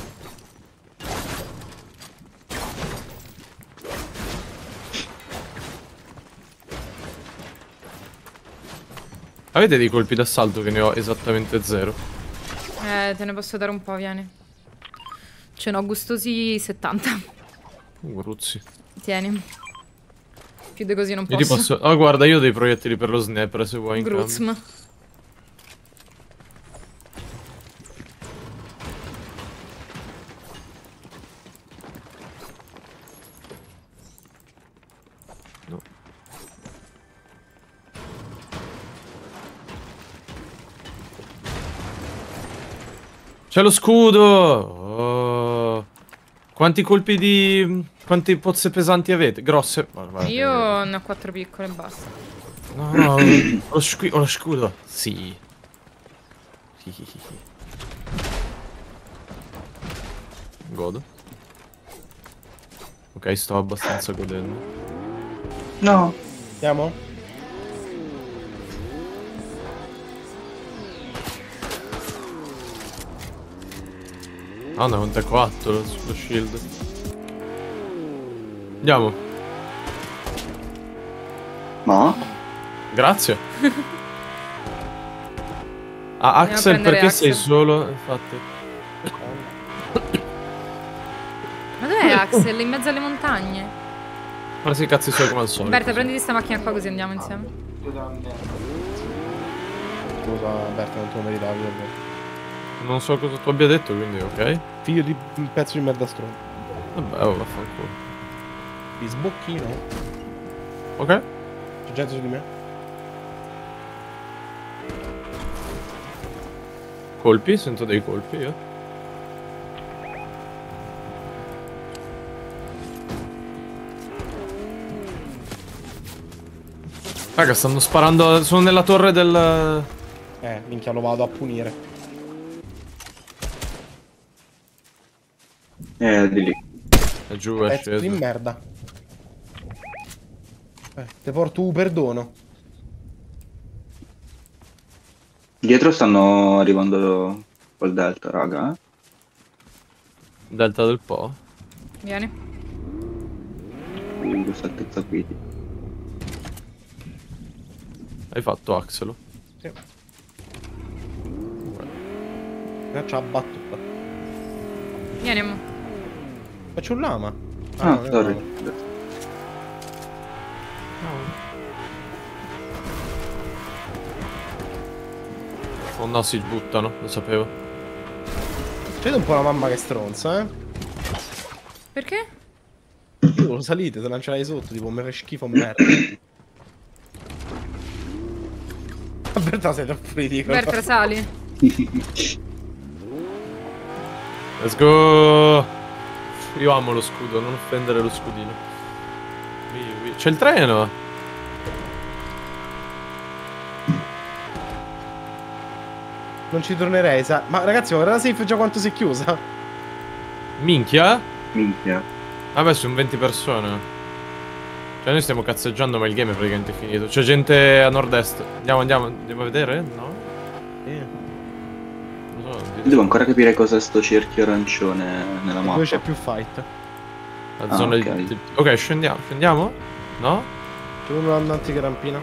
avete dei colpi d'assalto che ne ho esattamente 0? Te ne posso dare un po', vieni. Ce n'ho gustosi 70. Gruzzi. Tieni. Più di così non Io ti posso. posso... Oh, guarda, io ho dei proiettili per lo sniper se vuoi in cambio. Gruzm. No. C'è lo scudo! Oh. Quanti colpi di... Quanti pozze pesanti avete? Grosse? Guarda, Io ne ho 4 piccole e basta. No, no, ho lo scudo. Sì. Godo. Ok, sto abbastanza godendo. No. Andiamo? Ah no, è un Tech 4 lo shield. Andiamo. Ma? Grazie. Ah, Andiamo a Axel, prendere perché Axel. sei solo? Infatti. Ma dov'è Axel? In mezzo alle montagne? Ma si cazzi suoi come al solito. Berta, prenditi sta macchina qua così andiamo insieme. Scusa, Berta, non te lo meritavi, davvero. Non so cosa tu abbia detto, quindi ok. Figlio di un pezzo di merda stronzo. Vabbè, oh, vaffanculo. Di sbocchino. Ok. C'è gente su di me? Colpi, sento dei colpi io. Raga, stanno sparando. Sono nella torre del... Minchia, lo vado a punire. Di lì. È giù, è Pezzo di sceso. merda. Te porto un perdono. Dietro stanno arrivando col delta, raga. Delta del Po. Vieni. Questa altezza qui. Hai fatto Axelo? Sì. Ci ha battuta. Vieni, ammo. Faccio un lama. Ah, non è un sorry. lama. Oh no, si buttano, lo sapevo. Vedo un po' la mamma che stronza, eh. Perché? Lo salite, se lanciate sotto, tipo, mi fa schifo merda. Berta sei troppo ridicolo. Berta, sali. Let's go! Io amo lo scudo, non offendere lo scudino. C'è il treno! Non ci tornerei, sa. Ma ragazzi, ma guarda la safe già quanto si è chiusa. Minchia? Minchia. Vabbè, sono 20 persone. Cioè, noi stiamo cazzeggiando, ma il game è praticamente finito. C'è gente a nord-est. Andiamo a vedere? No? Non so, Devo ancora capire cosa è sto cerchio arancione nella mappa. Dove c'è più fight. la Ah, zona ok. di... Ok, scendiamo? No? C'è uno andante che rampina.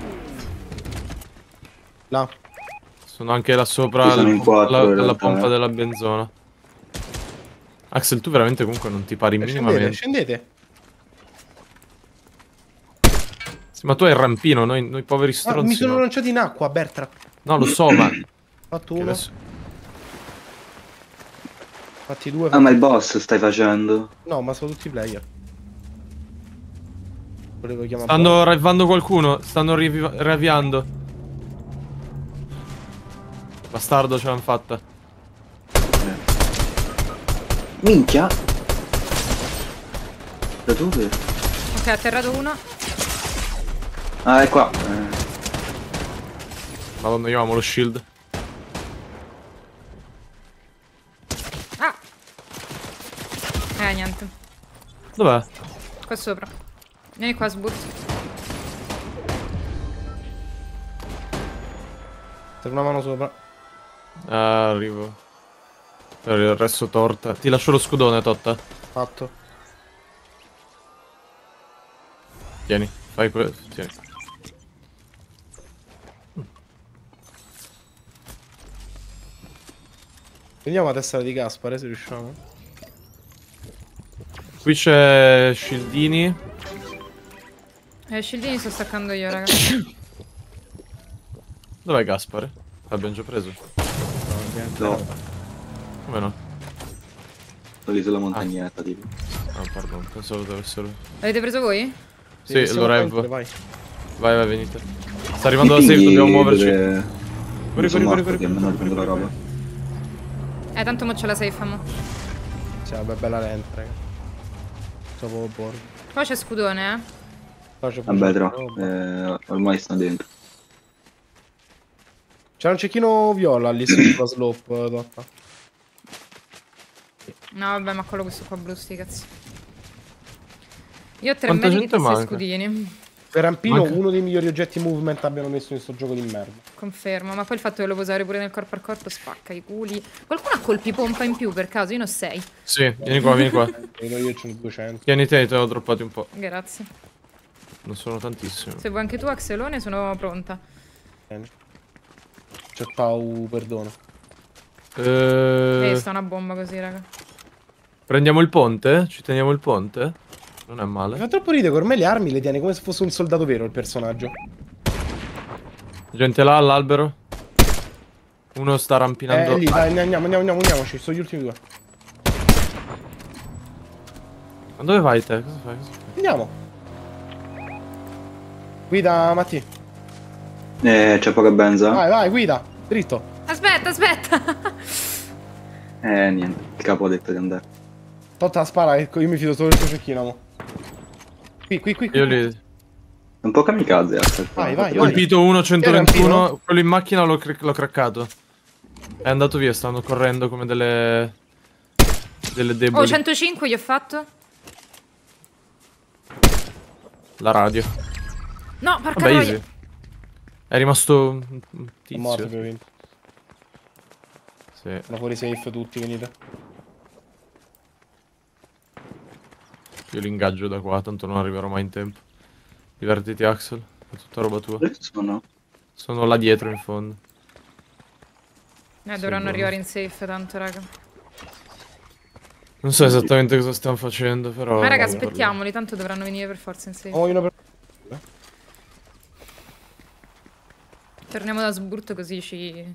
Là. Sono anche là sopra Io sono in quattro, in alla realtà, pompa eh. della benzona. Axel, tu veramente comunque non ti pari Scendete, minimamente. scendete. Sì, ma tu hai il rampino, noi poveri Ah, stronzi. mi sono no. lanciato in acqua, Bertra. No, lo so, ma... Fatto che uno. adesso- Fatti due. Ah, ma il boss stai facendo? No, ma sono tutti player. Volevo chiamare. Stanno revivando qualcuno, stanno riavviando. Bastardo, ce l'hanno fatta. Minchia! Da dove? Ok, atterrato uno. Ah, è qua. Madonna, io amo lo shield. Ah! Niente. Dov'è? Qua sopra. Vieni qua, sbut. C'è una mano sopra. Ah, arrivo. Per il resto torta. Ti lascio lo scudone, Totta. Fatto. Tieni, fai questo. Tieni. Prendiamo la tessera di Gaspare se riusciamo. Qui c'è Shieldini. Scildini sto staccando io, raga. Dov'è Gaspare? L'abbiamo già preso. No, Come no? lì sulla montagnetta, tipo. Ah, pardon, pensavo dovessero. L'avete preso voi? Sì, siamo lo rev. dentro, vai. Vai, venite. Sta arrivando la safe, dobbiamo muoverci. Corri. Almeno riprendo la roba. Tanto mo c'è la safe, mo. Cioè, vabbè, bella lenta, raga. Dopo bordo. Qua c'è scudone, Qua c'è Vabbè, pure però, ormai sta dentro. C'è un cecchino viola lì sulla slope, Totta. No, vabbè, ma quello questo qua blu, sti cazzi. Io ho 3 Quanta medikit gente e 6 manca? scudini. Per Rampino Manca- uno dei migliori oggetti movement abbiano messo in sto gioco di merda. Confermo, ma poi il fatto che lo puoi usare pure nel corpo a corpo spacca i culi. Qualcuno ha colpi pompa in più per caso? Io ne ho 6. Sì, vieni qua, vieni qua. Io ce n'ho 200. Tieni te, te l'ho droppati un po'. Grazie. Non sono tantissimi. Se vuoi anche tu, Axelone, sono pronta. Bene. C'è Pau, perdono. Sta una bomba così, raga. Prendiamo il ponte? Ci teniamo il ponte? Non è Mi male. fa troppo ridere che ormai le armi le tiene come se fosse un soldato vero il personaggio. Gente là all'albero. Uno sta rampinando. Lì, dai, andiamoci, sono gli ultimi due. Ma dove vai te? Cosa fai? Cosa fai? Andiamo. Guida, Matti. C'è poca benza. Vai, guida. Dritto. Aspetta. Niente, il capo ha detto di andare. Totta spara, ecco, io mi fido solo del tuo cecchino, mo. Qui. Io lì. È un po' kamikaze, Vai. Ho colpito uno Rampino? 121. Quello in macchina l'ho craccato. È andato via, stanno correndo come delle deboli. Oh, 105 gli ho fatto. La radio. No, porca Vabbè, troia. easy. È rimasto un È morto, tizio. abbiamo vinto. Sì. Sono fuori safe tutti, venite. Io li ingaggio da qua, tanto non arriverò mai in tempo. Divertiti, Axel. È tutta roba tua. Sono... Sono là dietro in fondo. Dovranno buono. arrivare in safe tanto, raga. Non so esattamente cosa stiamo facendo, però. Ma raga, aspettiamoli, tanto dovranno venire per forza in safe. Vogliono per... Torniamo da Sburto così ci...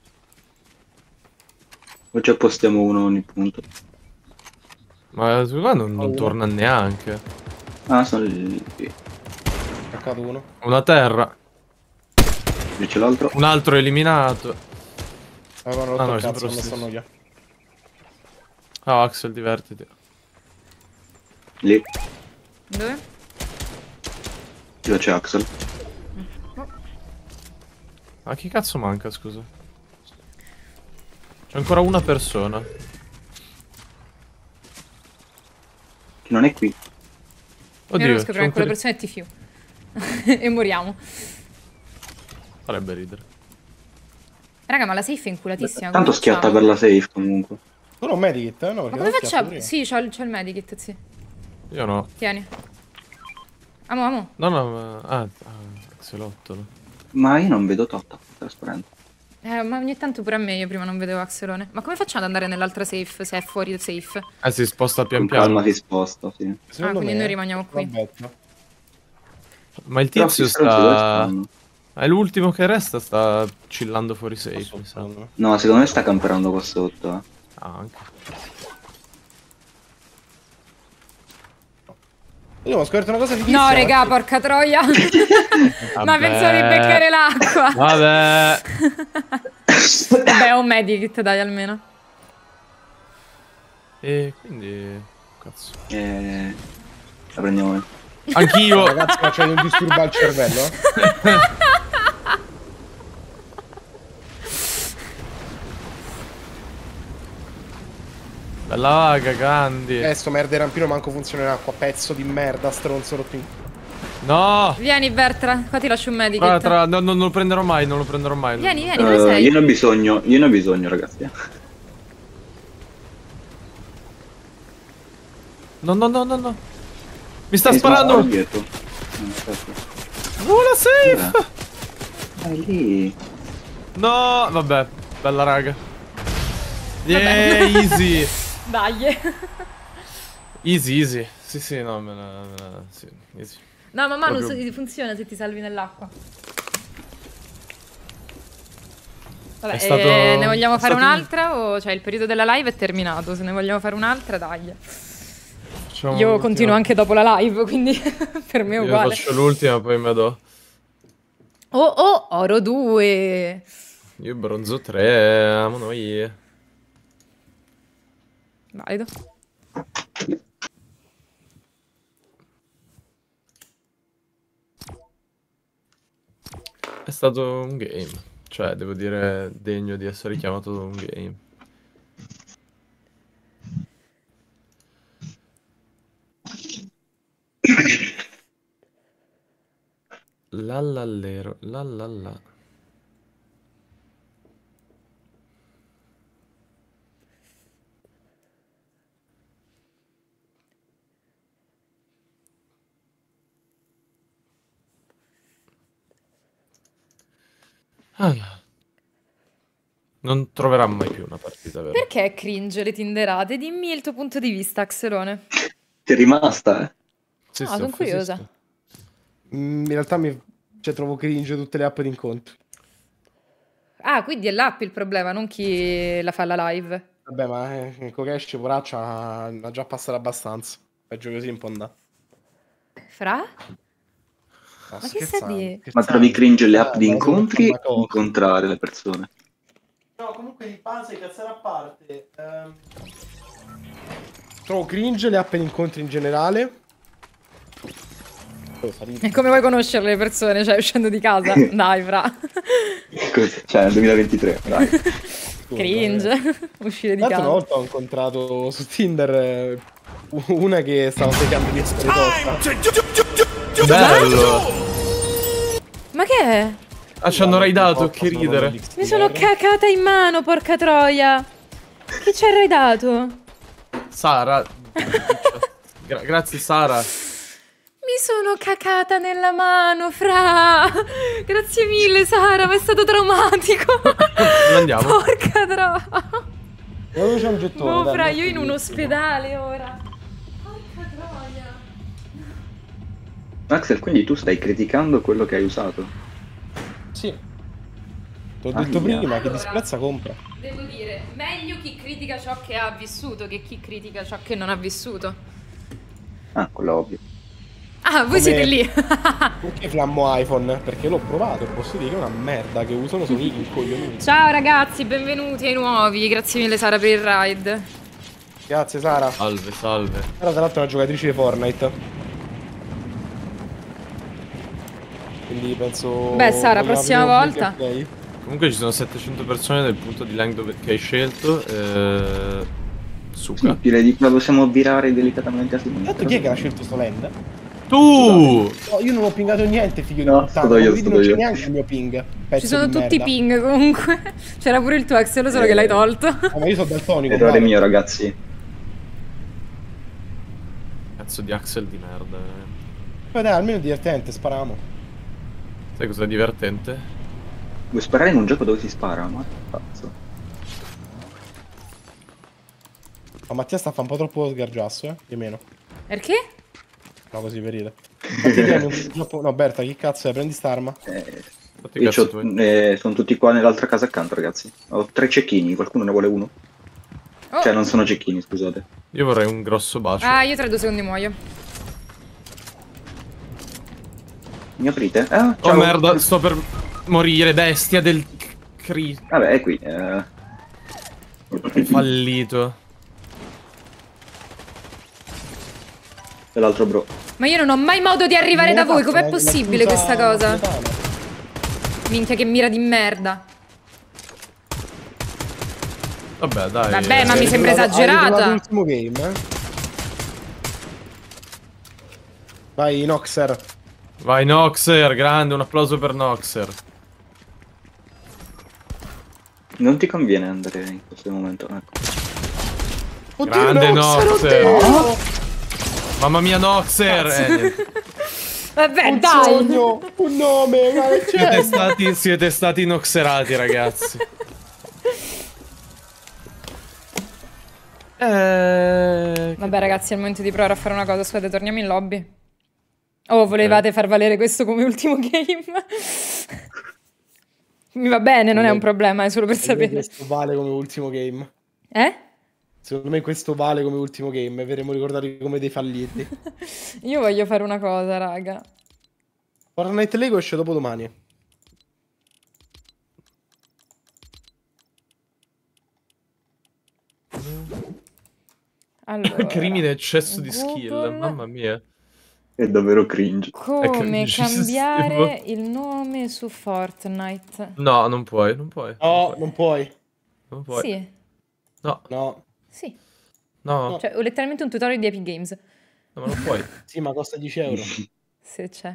O ci appostiamo uno ogni punto. Ma qua non torna neanche. Ah, sono lì. Attaccato uno. Una terra. Lì c'è l'altro. Un altro eliminato. Avevano rotto no, il è sempre cazzo, lo non stesso. stanno via. Ah, Axel, divertiti. Lì. Dove? Dove c'è Axel. Ma chi cazzo manca, scusa? C'è ancora una persona. Che non è qui. Oddio, Io non c'è scopriamo un che quella persona è TFU. E moriamo. Farebbe ridere. Raga, ma la safe è inculatissima. Tanto come schiatta facciamo? per la safe comunque. Tu non medikit, no? Ma Perché come non schiatta facciamo? pure io. Sì, c'ho il medikit, sì. Io no. Tieni. Amo. No, ma... Axelottolo. Ma io non vedo Totta, trasparente. Ma ogni tanto pure a me, io prima non vedevo Axelone. Ma come facciamo ad andare nell'altra safe se è fuori il safe? Si sposta pian Con piano. calma si sposta, sì. Secondo quindi me, noi rimaniamo qui. vabbè, Ma il Però tizio questi stronzi dove sta... stanno? È l'ultimo che resta, sta chillando fuori safe, mi sa. secondo me. No, secondo me sta camperando qua sotto. Ah, anche. Io ho scoperto una cosa fighissima. No, regà, porca troia. Ma Vabbè. pensavo di beccare l'acqua. Vabbè. Vabbè, ho un medikit, dai, almeno. E quindi... Cazzo. La prendiamo. Anch'io! Ragazzi, facendo un disturbo al cervello. Bella vaga, Gandhi. Sto merda di rampino manco funzionerà qua. Pezzo di merda, stronzo rotto in... No! Vieni, Bertra, qua ti lascio un medikit. No, non lo prenderò mai, non lo prenderò mai. Vieni, dove sei? Io ne ho bisogno, ragazzi. No. Mi sta sparando! Dietro. Vola safe! Vai lì. No, vabbè, bella raga. Yeah, easy. Dai. Easy. Sì, no, sì, easy. No, ma Manu Proprio- funziona se ti salvi nell'acqua. Vabbè, È stato- ne vogliamo è fare stato- un'altra o... Cioè, il periodo della live è terminato. Se ne vogliamo fare un'altra, dai. Facciamo Io l'ultima. continuo anche dopo la live, quindi per me è Io uguale. faccio l'ultima, poi me do. Oh, oro 2. Io bronzo 3, amo noi. Valido. È stato un game. Cioè, devo dire, degno di essere chiamato un game. Lallallero, lallalla. Ah. Non troverà mai più una partita, vero? Perché è cringe le tinderate? Dimmi il tuo punto di vista, Axelone. Ti è rimasta, eh? Sì, No, sì, sono ho curiosa. visto. In realtà trovo cringe tutte le app di incontro. Ah, quindi è l'app il problema, non chi la fa la live. Vabbè, ma Kokesh, poraccia, ha già passato abbastanza. Peggio così un po' andà. Fra? No, Ma che sta di- Ma trovi cringe le app di ma incontri sono o incontrare le persone? No, comunque di base, cazzare a parte. Trovo cringe le app di incontri in generale. E come vuoi conoscere le persone? Cioè, uscendo di casa? Dai, fra. Così, cioè nel 2023, dai. Cringe. Uscire di L'altra casa. volta ho incontrato su Tinder una che stava cercando di essere tosta. Bello! Ma che è? Ah, ci hanno raidato, che ridere. Mi sono cacata in mano, porca troia. Chi ci ha raidato? Sara. Grazie, Sara. Mi sono cacata nella mano, fra. Grazie mille, Sara, ma è stato traumatico. Dove andiamo? Porca troia. Dove c'è un gettone? Oh, dai, fra, metti io in un lì. ospedale ora. Porca troia. Axel, quindi tu stai criticando quello che hai usato? Sì. Ti ho detto Ahia. prima che Allora. disprezza compra. Devo dire, meglio chi critica ciò che ha vissuto che chi critica ciò che non ha vissuto. Ah, quello ovvio. Ah, voi Come- siete lì. Perché flammo iPhone? Perché l'ho provato e posso dire che è una merda che usano sono i coglioni. Ciao ragazzi, benvenuti ai nuovi. Grazie mille Sara per il ride. Grazie Sara. Salve. Sara tra l'altro è una giocatrice di Fortnite. Quindi penso... Beh, Sara, vogliamo prossima aprire un volta. gameplay? Comunque ci sono 700 persone nel punto di Lang che hai scelto. Suka. Direi di che la possiamo virare delicatamente a sinistra. Tanto chi è che ha scelto sto land? Tu! No, io non ho pingato niente, figlio No, di puttana. sono io, Come vedi sono non c'è io. neanche il mio ping. Pezzo Ci sono di tutti i merda. ping comunque. C'era pure il tuo Axel, solo che l'hai tolto. Ma io sono daltonico. Errore bravo. mio, ragazzi. Cazzo di Axel di merda. Beh dai, almeno è divertente, spariamo. Sai cos'è divertente? Vuoi sparare in un gioco dove si spara? Ma che cazzo? Ma Mattia sta a fare un po' troppo sgargiasso, Di meno. Perché? No, così per ridere. Mattia, tieni un troppo... No, Berta, chi cazzo è? Prendi st'arma. Fatti i Io cazzi c'ho- tuoi. sono tutti qua nell'altra casa accanto, ragazzi. Ho 3 cecchini, qualcuno ne vuole uno? Oh. Cioè, non sono cecchini, scusate. Io vorrei un grosso bacio. Ah, io tra 2 secondi muoio. Mi aprite? Ah, Oh ciao. merda, sto per morire, bestia del Vabbè, è qui. Fallito. E l'altro bro. Ma io non ho mai modo di arrivare da voi, com'è possibile questa cosa? Minchia che mira di merda. Vabbè, dai. Vabbè, ma mi sembra Hai esagerata. l'ultimo game, eh? Vai, Noxer. Vai Noxer, grande, un applauso per Noxer. Non ti conviene andare in questo momento. Ecco. Oddio, Grande Noxer. oddio! Mamma mia Noxer. Vabbè, Un dai. sogno, un nome, ma che c'è? Siete stati noxerati, ragazzi. Vabbè, ragazzi, è il momento di provare a fare una cosa. Scusate, torniamo in lobby. Oh, volevate far valere questo come ultimo game? Mi va bene, non è un problema, è solo per sapere. Questo vale come ultimo game. Eh? Secondo me questo vale come ultimo game e verremo ricordati come dei falliti. Io voglio fare una cosa, raga. Fortnite Lego esce dopo domani. Allora, Crimine eccesso di Google. skill, mamma mia. È davvero cringe. Come cringeissimo. cambiare il nome su Fortnite? No, non puoi, non puoi. No, non puoi. Non puoi. Sì, No, No. sì. no, Cioè, ho letteralmente un tutorial di Epic Games. no, ma non puoi. Sì, ma costa 10 euro. Se c'è.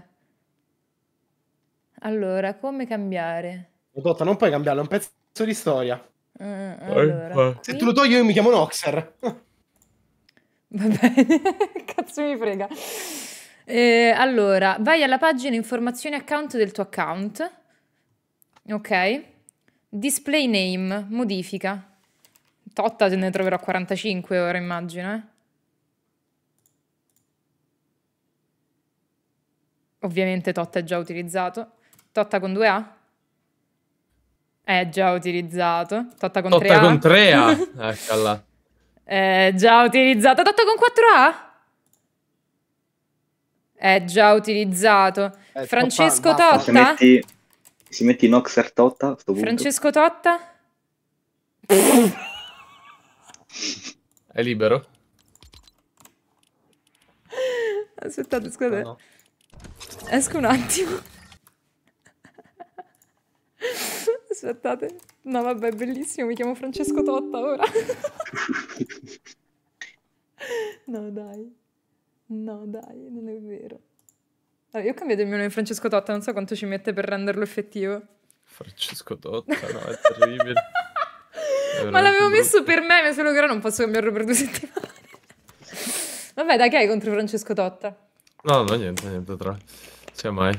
Allora, come cambiare? Totta, non puoi cambiarlo, è un pezzo di storia. Allora, vai. Se qui- tu lo togli io mi chiamo Noxer. Va bene, cazzo mi frega. Allora, vai alla pagina informazioni account del tuo account. Ok. Display name, modifica. Totta te ne troverò 45 ora, immagino, eh. Ovviamente Totta è già utilizzato. Totta con 2A? È già utilizzato. Totta con 3A? Totta con 3A. Eccola. È già utilizzato. Totta con 4A? È già utilizzato. Francesco Totta, Totta? Se metti Noxer Totta a sto punto. Francesco Totta? È libero? Aspettate, scusate. No. Esco un attimo. Aspettate. No, vabbè, bellissimo. Mi chiamo Francesco Totta ora. No, dai. No, dai, non è vero. Allora, io ho cambiato il mio nome Francesco Totta, non so quanto ci mette per renderlo effettivo. Francesco Totta, no, è terribile. Ma l'avevo messo per me, solo che ora non posso cambiarlo per 2 settimane. Vabbè, dai, che hai contro Francesco Totta? No, no, niente, tra. Sia mai.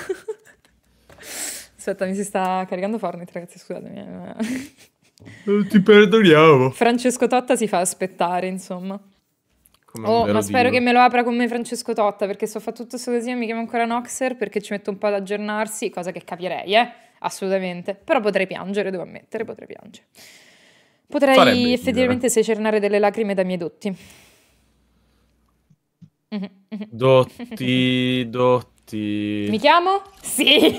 Aspetta, mi si sta caricando Fortnite, ragazzi, scusatemi. Ti perdoniamo. Francesco Totta si fa aspettare, insomma. Come un Oh, vero ma spero dio. che me lo apra con me Francesco Totta, perché sto fa tutto sto così e mi chiamo ancora Noxer, perché ci metto un po' ad aggiornarsi, cosa che capirei, assolutamente. Però potrei piangere, devo ammettere, potrei piangere. Potrei Farebbe effettivamente secernare delle lacrime dai miei dotti. Dotti. Mi chiamo? Sì!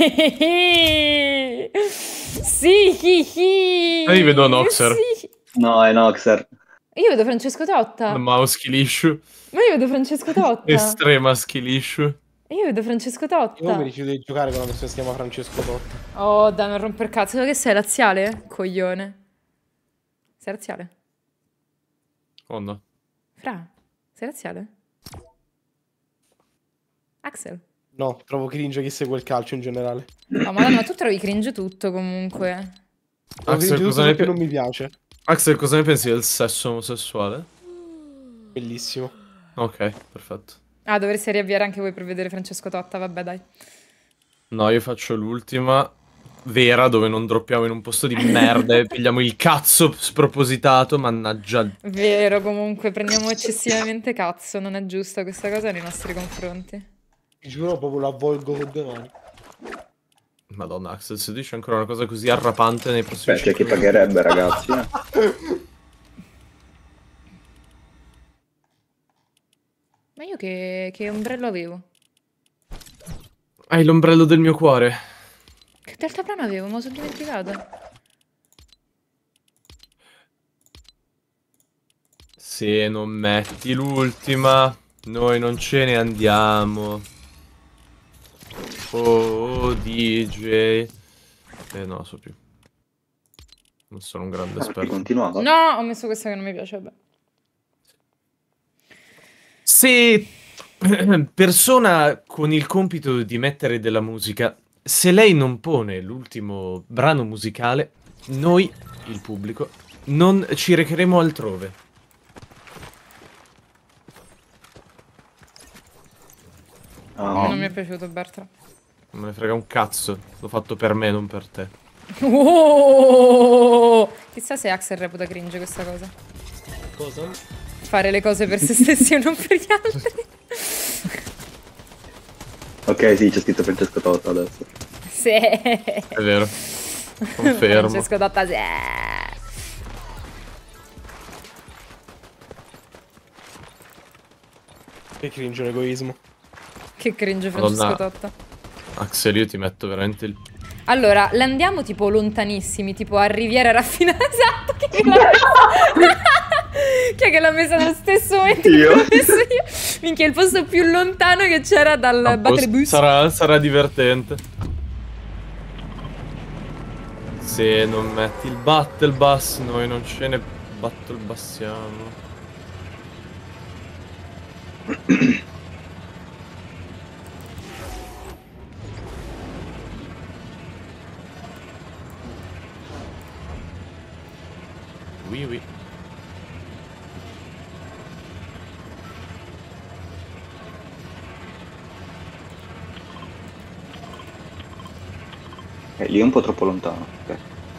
Sì! Ah, io vedo Noxer. Sì. No, è Noxer. Io vedo Francesco Totta. Ma skill issue. Ma io vedo Francesco Totta. Estrema skill issue. Io vedo Francesco Io mi Totta. rifiuto di giocare con una persona che si chiama Francesco Totta. Oh, dai, non romper cazzo. Che sei laziale? Coglione. Sei laziale? Oh no. Fra, sei laziale? Axel? No, trovo cringe chi segue il calcio in generale. Oh, madonna, tu trovi cringe tutto comunque. Trovo Axel, cringe cosa tutto ne perché pe- non mi piace. Axel, cosa ne pensi del sesso omosessuale? Bellissimo. Ok, perfetto. Ah, dovreste riavviare anche voi per vedere Francesco Totta, vabbè, dai. No, io faccio l'ultima vera dove non droppiamo in un posto di merda e pigliamo il cazzo spropositato, mannaggia. Vero, comunque, prendiamo eccessivamente cazzo, non è giusta questa cosa nei nostri confronti. Ti giuro, proprio lo avvolgo con 2 mani. Madonna, Axel, se dici ancora una cosa così arrapante nei prossimi Beh, c'è chi 5 minuti. pagherebbe, ragazzi. Ma io che ombrello avevo? Hai l'ombrello del mio cuore. Che deltaplano avevo? Me lo sono dimenticato. Se non metti l'ultima, noi non ce ne andiamo. Oh, DJ. No, so più. Non sono un grande esperto. Continuava. No, ho messo questa che non mi piace, vabbè. Se persona con il compito di mettere della musica, se lei non pone l'ultimo brano musicale, noi, il pubblico, non ci recheremo altrove. Non mi è piaciuto, Bertra. Non me ne frega un cazzo, l'ho fatto per me, non per te. Oh! Chissà se Axel reputa cringe questa cosa. Cosa? Fare le cose per se stessi e non per gli altri. Ok, sì, c'è scritto Francesco Totta adesso. Sì. È vero. Confermo. Francesco Dotta, sì. Che cringe l'egoismo. Che cringe Francesco Madonna. Totta. Axel, io ti metto veramente il... Allora, le andiamo tipo lontanissimi, tipo a Riviera Raffinata. Esatto, chi è che l'ha messa? Chi è che l'ha messa nello stesso momento che Io. l'ho messo io? Minchia, il posto più lontano che c'era dal Battlebus. Sarà divertente. Se non metti il battle bus, noi non ce ne battle bussiamo. Oui, oui. Lì è un po' troppo lontano. Ok.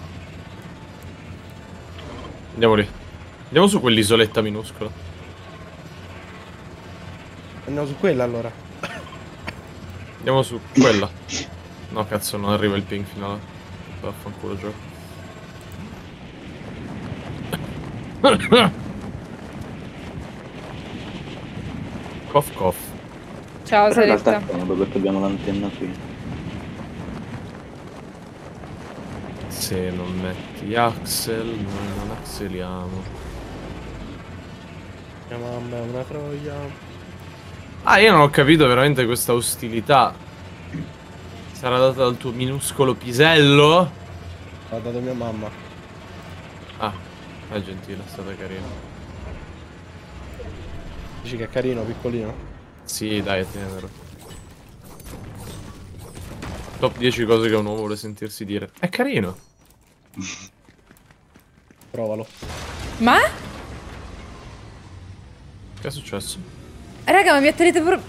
Andiamo lì. Andiamo su quell'isoletta minuscola. Andiamo su quella allora. Andiamo su quella. No, cazzo, non arriva il ping fino là. Vaffanculo gioco. Cough cough. Ciao, Però in realtà Saretta. è comodo perché abbiamo l'antenna qui. Se non metti Axel, noi non axeliamo. Mia mamma è una troia. Ah, io non ho capito veramente questa ostilità. Sarà data dal tuo minuscolo pisello? L'ha dato mia mamma. Ah, è gentile, è stata carina. Dici che è carino, piccolino? Sì, dai, è tenero. Top 10 cose che uno vuole sentirsi dire. È carino. Provalo. Ma? Che è successo? Raga, ma mi atterrete proprio...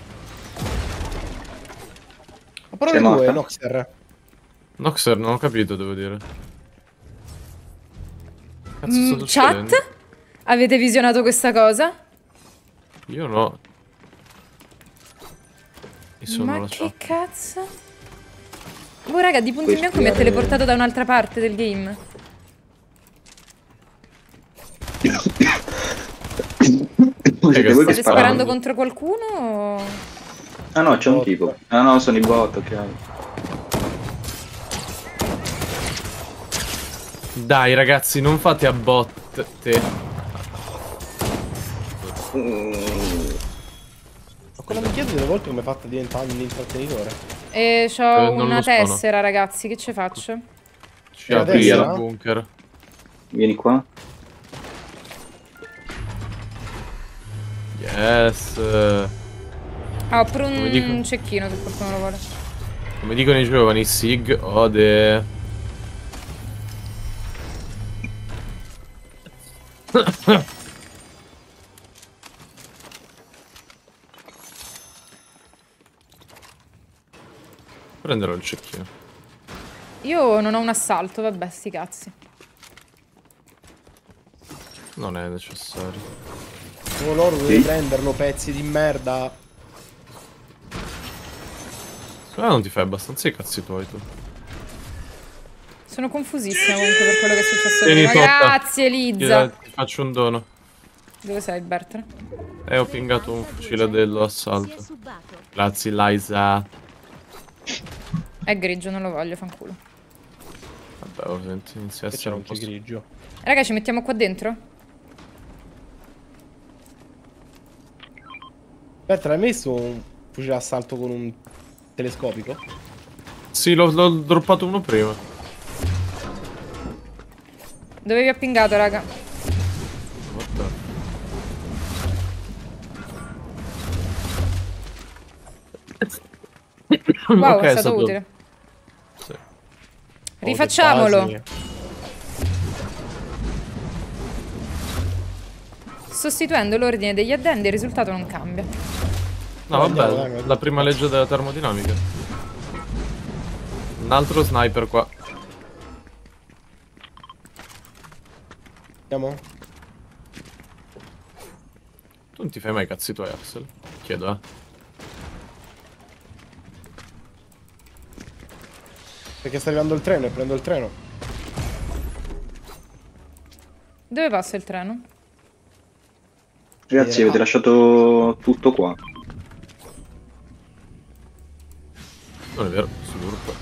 Ma prova Sei due, morta? Noxer. Noxer, non ho capito, devo dire. Cazzo sta succedendo? Chat? Avete visionato questa cosa? Io no. Io sono Ma la che chat. cazzo? Oh raga, di punto in Puoi bianco mi ha spiegare- teleportato da un'altra parte del game. Siete voi che State sparando sparate? contro qualcuno o... Ah no, c'è un tipo. Ah no, sono i bot, ok. Dai ragazzi, non fate a bot te. Ma quello mi chiedo delle volte come è fatta diventare l'intrattenitore. c'ho non una lo sono. tessera, ragazzi, che ci faccio? Ci E apri il adesso? bunker. Vieni qua. Yes. Ah, ho pure Come dico? un cecchino se qualcuno lo vuole. Come dicono i giovani, Sig ode. Prenderò il cecchino. Io non ho un assalto, vabbè, sti cazzi. Non è necessario. Come loro Sì. devi prenderlo, pezzi di merda. Secondo me non ti fai abbastanza i cazzi tuoi tu. Sono confusissima comunque per quello che è successo Tieni, prima. Totta. Grazie, Lizza. Ti faccio un dono. Dove sei, Bertra? Ho pingato un fucile dell'assalto. Si è subato. Grazie, Liza. È grigio, non lo voglio, fanculo. Vabbè, ovviamente inizia a Che c'è essere un un po'... grigio. Raga, ci mettiamo qua dentro? Aspetta, l'hai messo un fucile d'assalto con un telescopico? Sì, l'ho droppato uno prima. Dove vi ho pingato, raga? What the- Wow, Ok, è stato utile. Sì. Rifacciamolo. Basi. Sostituendo l'ordine degli addendi, il risultato non cambia. No, Andiamo, vabbè, dai, la prima legge della termodinamica. Un altro sniper qua. Andiamo? Tu non ti fai mai i cazzi tuoi, Axel? Chiedo, Perché sta arrivando il treno e prendo il treno. Dove passa il treno? Ragazzi, avete lasciato tutto qua. Non è vero, sicuro qua.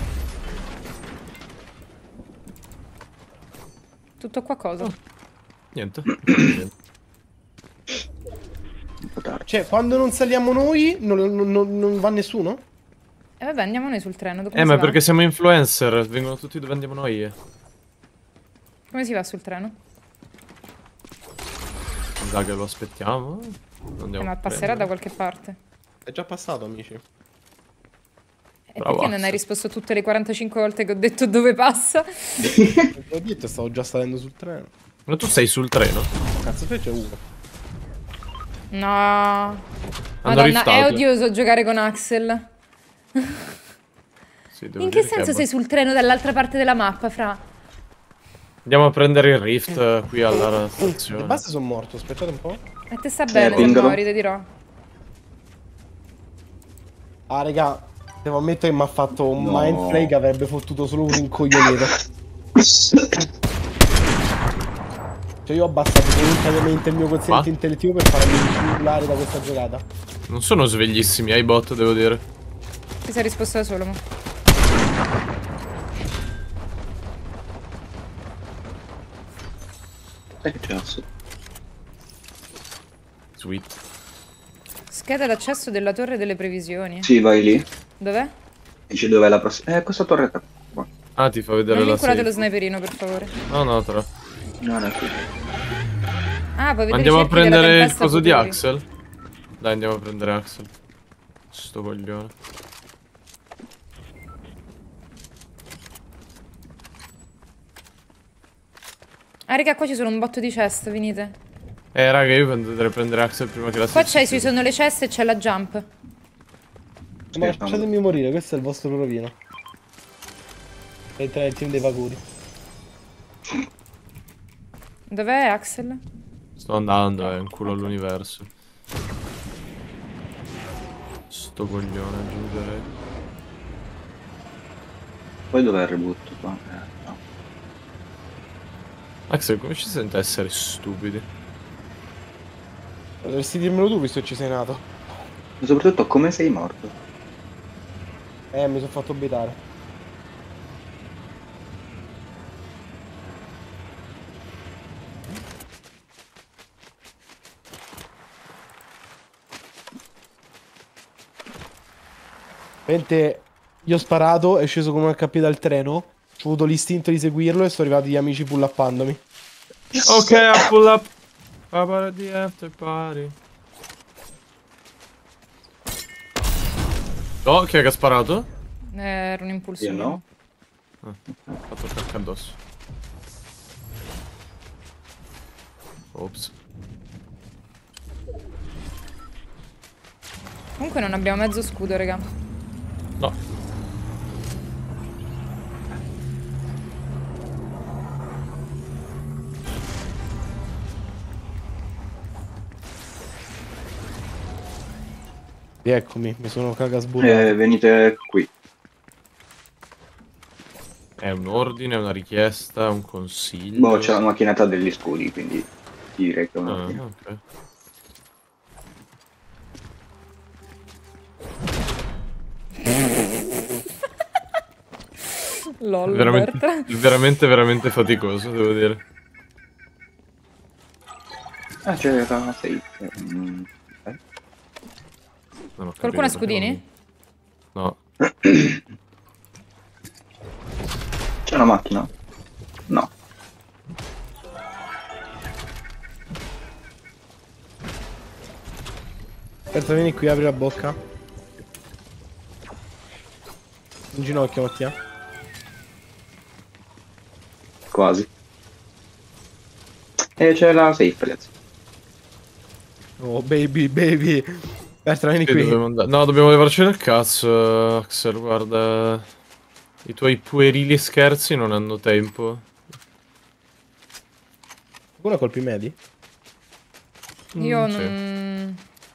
Tutto qua cosa? Niente. Niente. Un po' tardi. Cioè, quando non saliamo noi, non va nessuno? E vabbè, andiamo noi sul treno. Come Ma si va? perché siamo influencer, vengono tutti dove andiamo noi. Come si va sul treno? Dai che lo aspettiamo. Andiamo Ma a passerà da prendere. qualche parte. È già passato, amici. E Bravo, perché non hai Axel. risposto tutte le 45 volte che ho detto dove passa? L'ho detto, stavo già salendo sul treno. Ma tu sei sul treno? Cazzo, te c'è uno. No. Hanno Madonna, è riftato. odioso giocare con Axel. Sì, devo In che dire senso è sei sul treno dall'altra parte della mappa, fra? Andiamo a prendere il rift qui alla E stazione. basta, sono morto. Aspettate un po'. E te sta bene se pingalo. muori, te dirò. Ah, raga, devo ammettere che mi ha fatto un No. mindflay che avrebbe fottuto solo un rincoglionito. Cioè, io ho abbassato volontariamente il mio quoziente intellettivo per farmi riculare da questa giocata. Non sono sveglissimi ai bot, devo dire. Ti sei risposto da solo, mo. Che cazzo? Sweet. Scheda d'accesso della torre delle previsioni. Sì, vai lì. Dov'è? Dici dov'è la prossima. Questa torretta qua. Ah, ti fa vedere Non la vincolate lo safe. sniperino, per favore. No, no, però. No, no, qui. Ah, puoi vedere Andiamo i a cerchi della prendere il tempesta coso di futuri. Axel. Dai, andiamo a prendere Axel. Sto coglione. Ah, raga, qua ci sono un botto di chest, venite. Raga, io andrei a prendere Axel prima che la Qua si ci sono le ceste e c'è la jump. Ma lasciatemi morire, questo è il vostro provino. Entra nel team dei Vaguri. Dov'è Axel? Sto andando, è un culo all'universo. Sto coglione, aggiungerei. Poi dov'è il reboot qua? No. Axel, come ci sente essere stupidi? Dovresti dirmelo tu visto che ci sei nato. Ma soprattutto come sei morto? Mi sono fatto abitare. Ovviamente io ho sparato, è sceso con un HP dal treno. Ho avuto l'istinto di seguirlo e sono arrivati gli amici pull-uppandomi. Ok, a pull up. Papa di after party. Oh, chi è che ha sparato? Era un impulso Io no. mio. Ha fatto cacca addosso. Ops. Comunque non abbiamo mezzo scudo, raga. No. Eccomi, mi sono cagasburrato. Venite qui. È un ordine, una richiesta, un consiglio. Boh, c'è la macchinetta degli scudi, quindi direi che è un Ah, ordine. ok. Lol, Veramente, Bertra. veramente faticoso, devo dire. Ah, c'era 6. Non ho Qualcuno ha capito scudini? No. C'è una macchina? No. Aspetta, vieni qui, apri la bocca. In ginocchio, Mattia. Quasi. E c'è la safe, ragazzi. Oh, baby, baby. Berta, vieni Sì, qui. no, dobbiamo levarci dal cazzo, Axel, guarda. I tuoi puerili scherzi non hanno tempo. Qualcuno ha colpi medi? Io sì. non...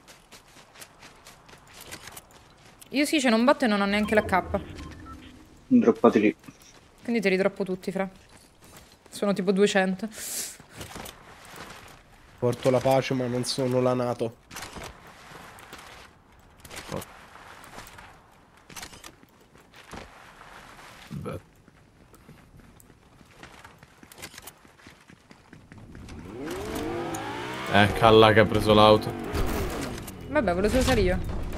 Io sì, ce non batto e non ho neanche la K. Droppati lì. Quindi te li droppo tutti, fra. Sono tipo 200. Porto la pace, ma non sono la NATO. Beh. Calla che ha preso l'auto. Vabbè, volevo solo usare io.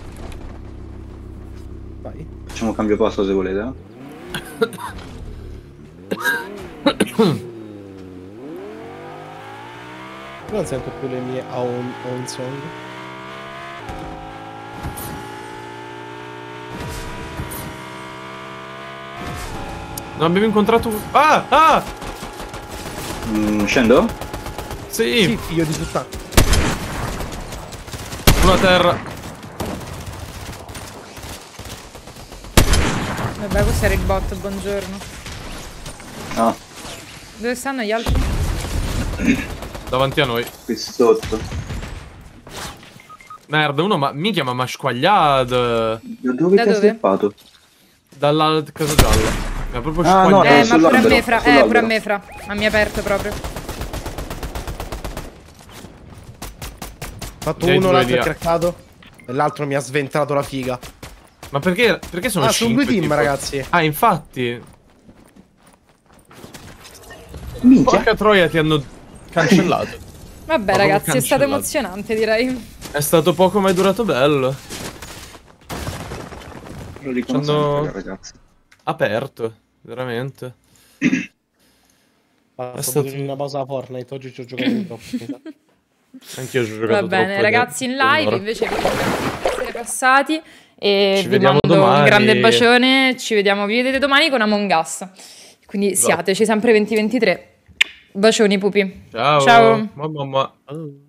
Vai. Facciamo cambio passo se volete. Io non sento più le mie own song. No, abbiamo incontrato un... Ah! Ah! Scendo? Sì! Sì, figlio di puttana. Una terra. Vabbè, questo era il bot, buongiorno. Ah, Dove stanno gli altri? Davanti a noi. qui sotto. Merda, uno ma... minchia, ma m'ha squagliato. Da dove Da ti hai dove? steppato? Dalla casa gialla. Mi ha proprio Ah, no, squagliato. Ma pure a me, sull'albero, fra. sull'albero. Pure a me, fra. A mi ha aperto proprio. Fatto Dei uno, due l'altro è lì, craccato. E l'altro mi ha sventato la figa. Ma perché sono Ah, sono due 5 team, tipo? ragazzi. Ah, infatti. Minchia. Porca troia, ti hanno cancellato. Vabbè, Ma ragazzi, proprio è stato cancellato. emozionante, direi. È stato poco ma è durato bello. Lo dicono C'hanno- sempre, ragazzi. Aperto, veramente. Basta, stato- potevo una pausa a Fortnite. Oggi ci ho giocato di troppo. mi sa. Anch'io ci ho giocato Va troppo. bene, ragazzi, in live un'ora. invece vi ringraziamo per essere passati. E Ci vi vediamo mando domani. un grande bacione. Ci vediamo, vi vedete domani con Among Us. Quindi Esatto. siateci sempre 2023. Bacioni, pupi. Ciao. Ciao. Mamma.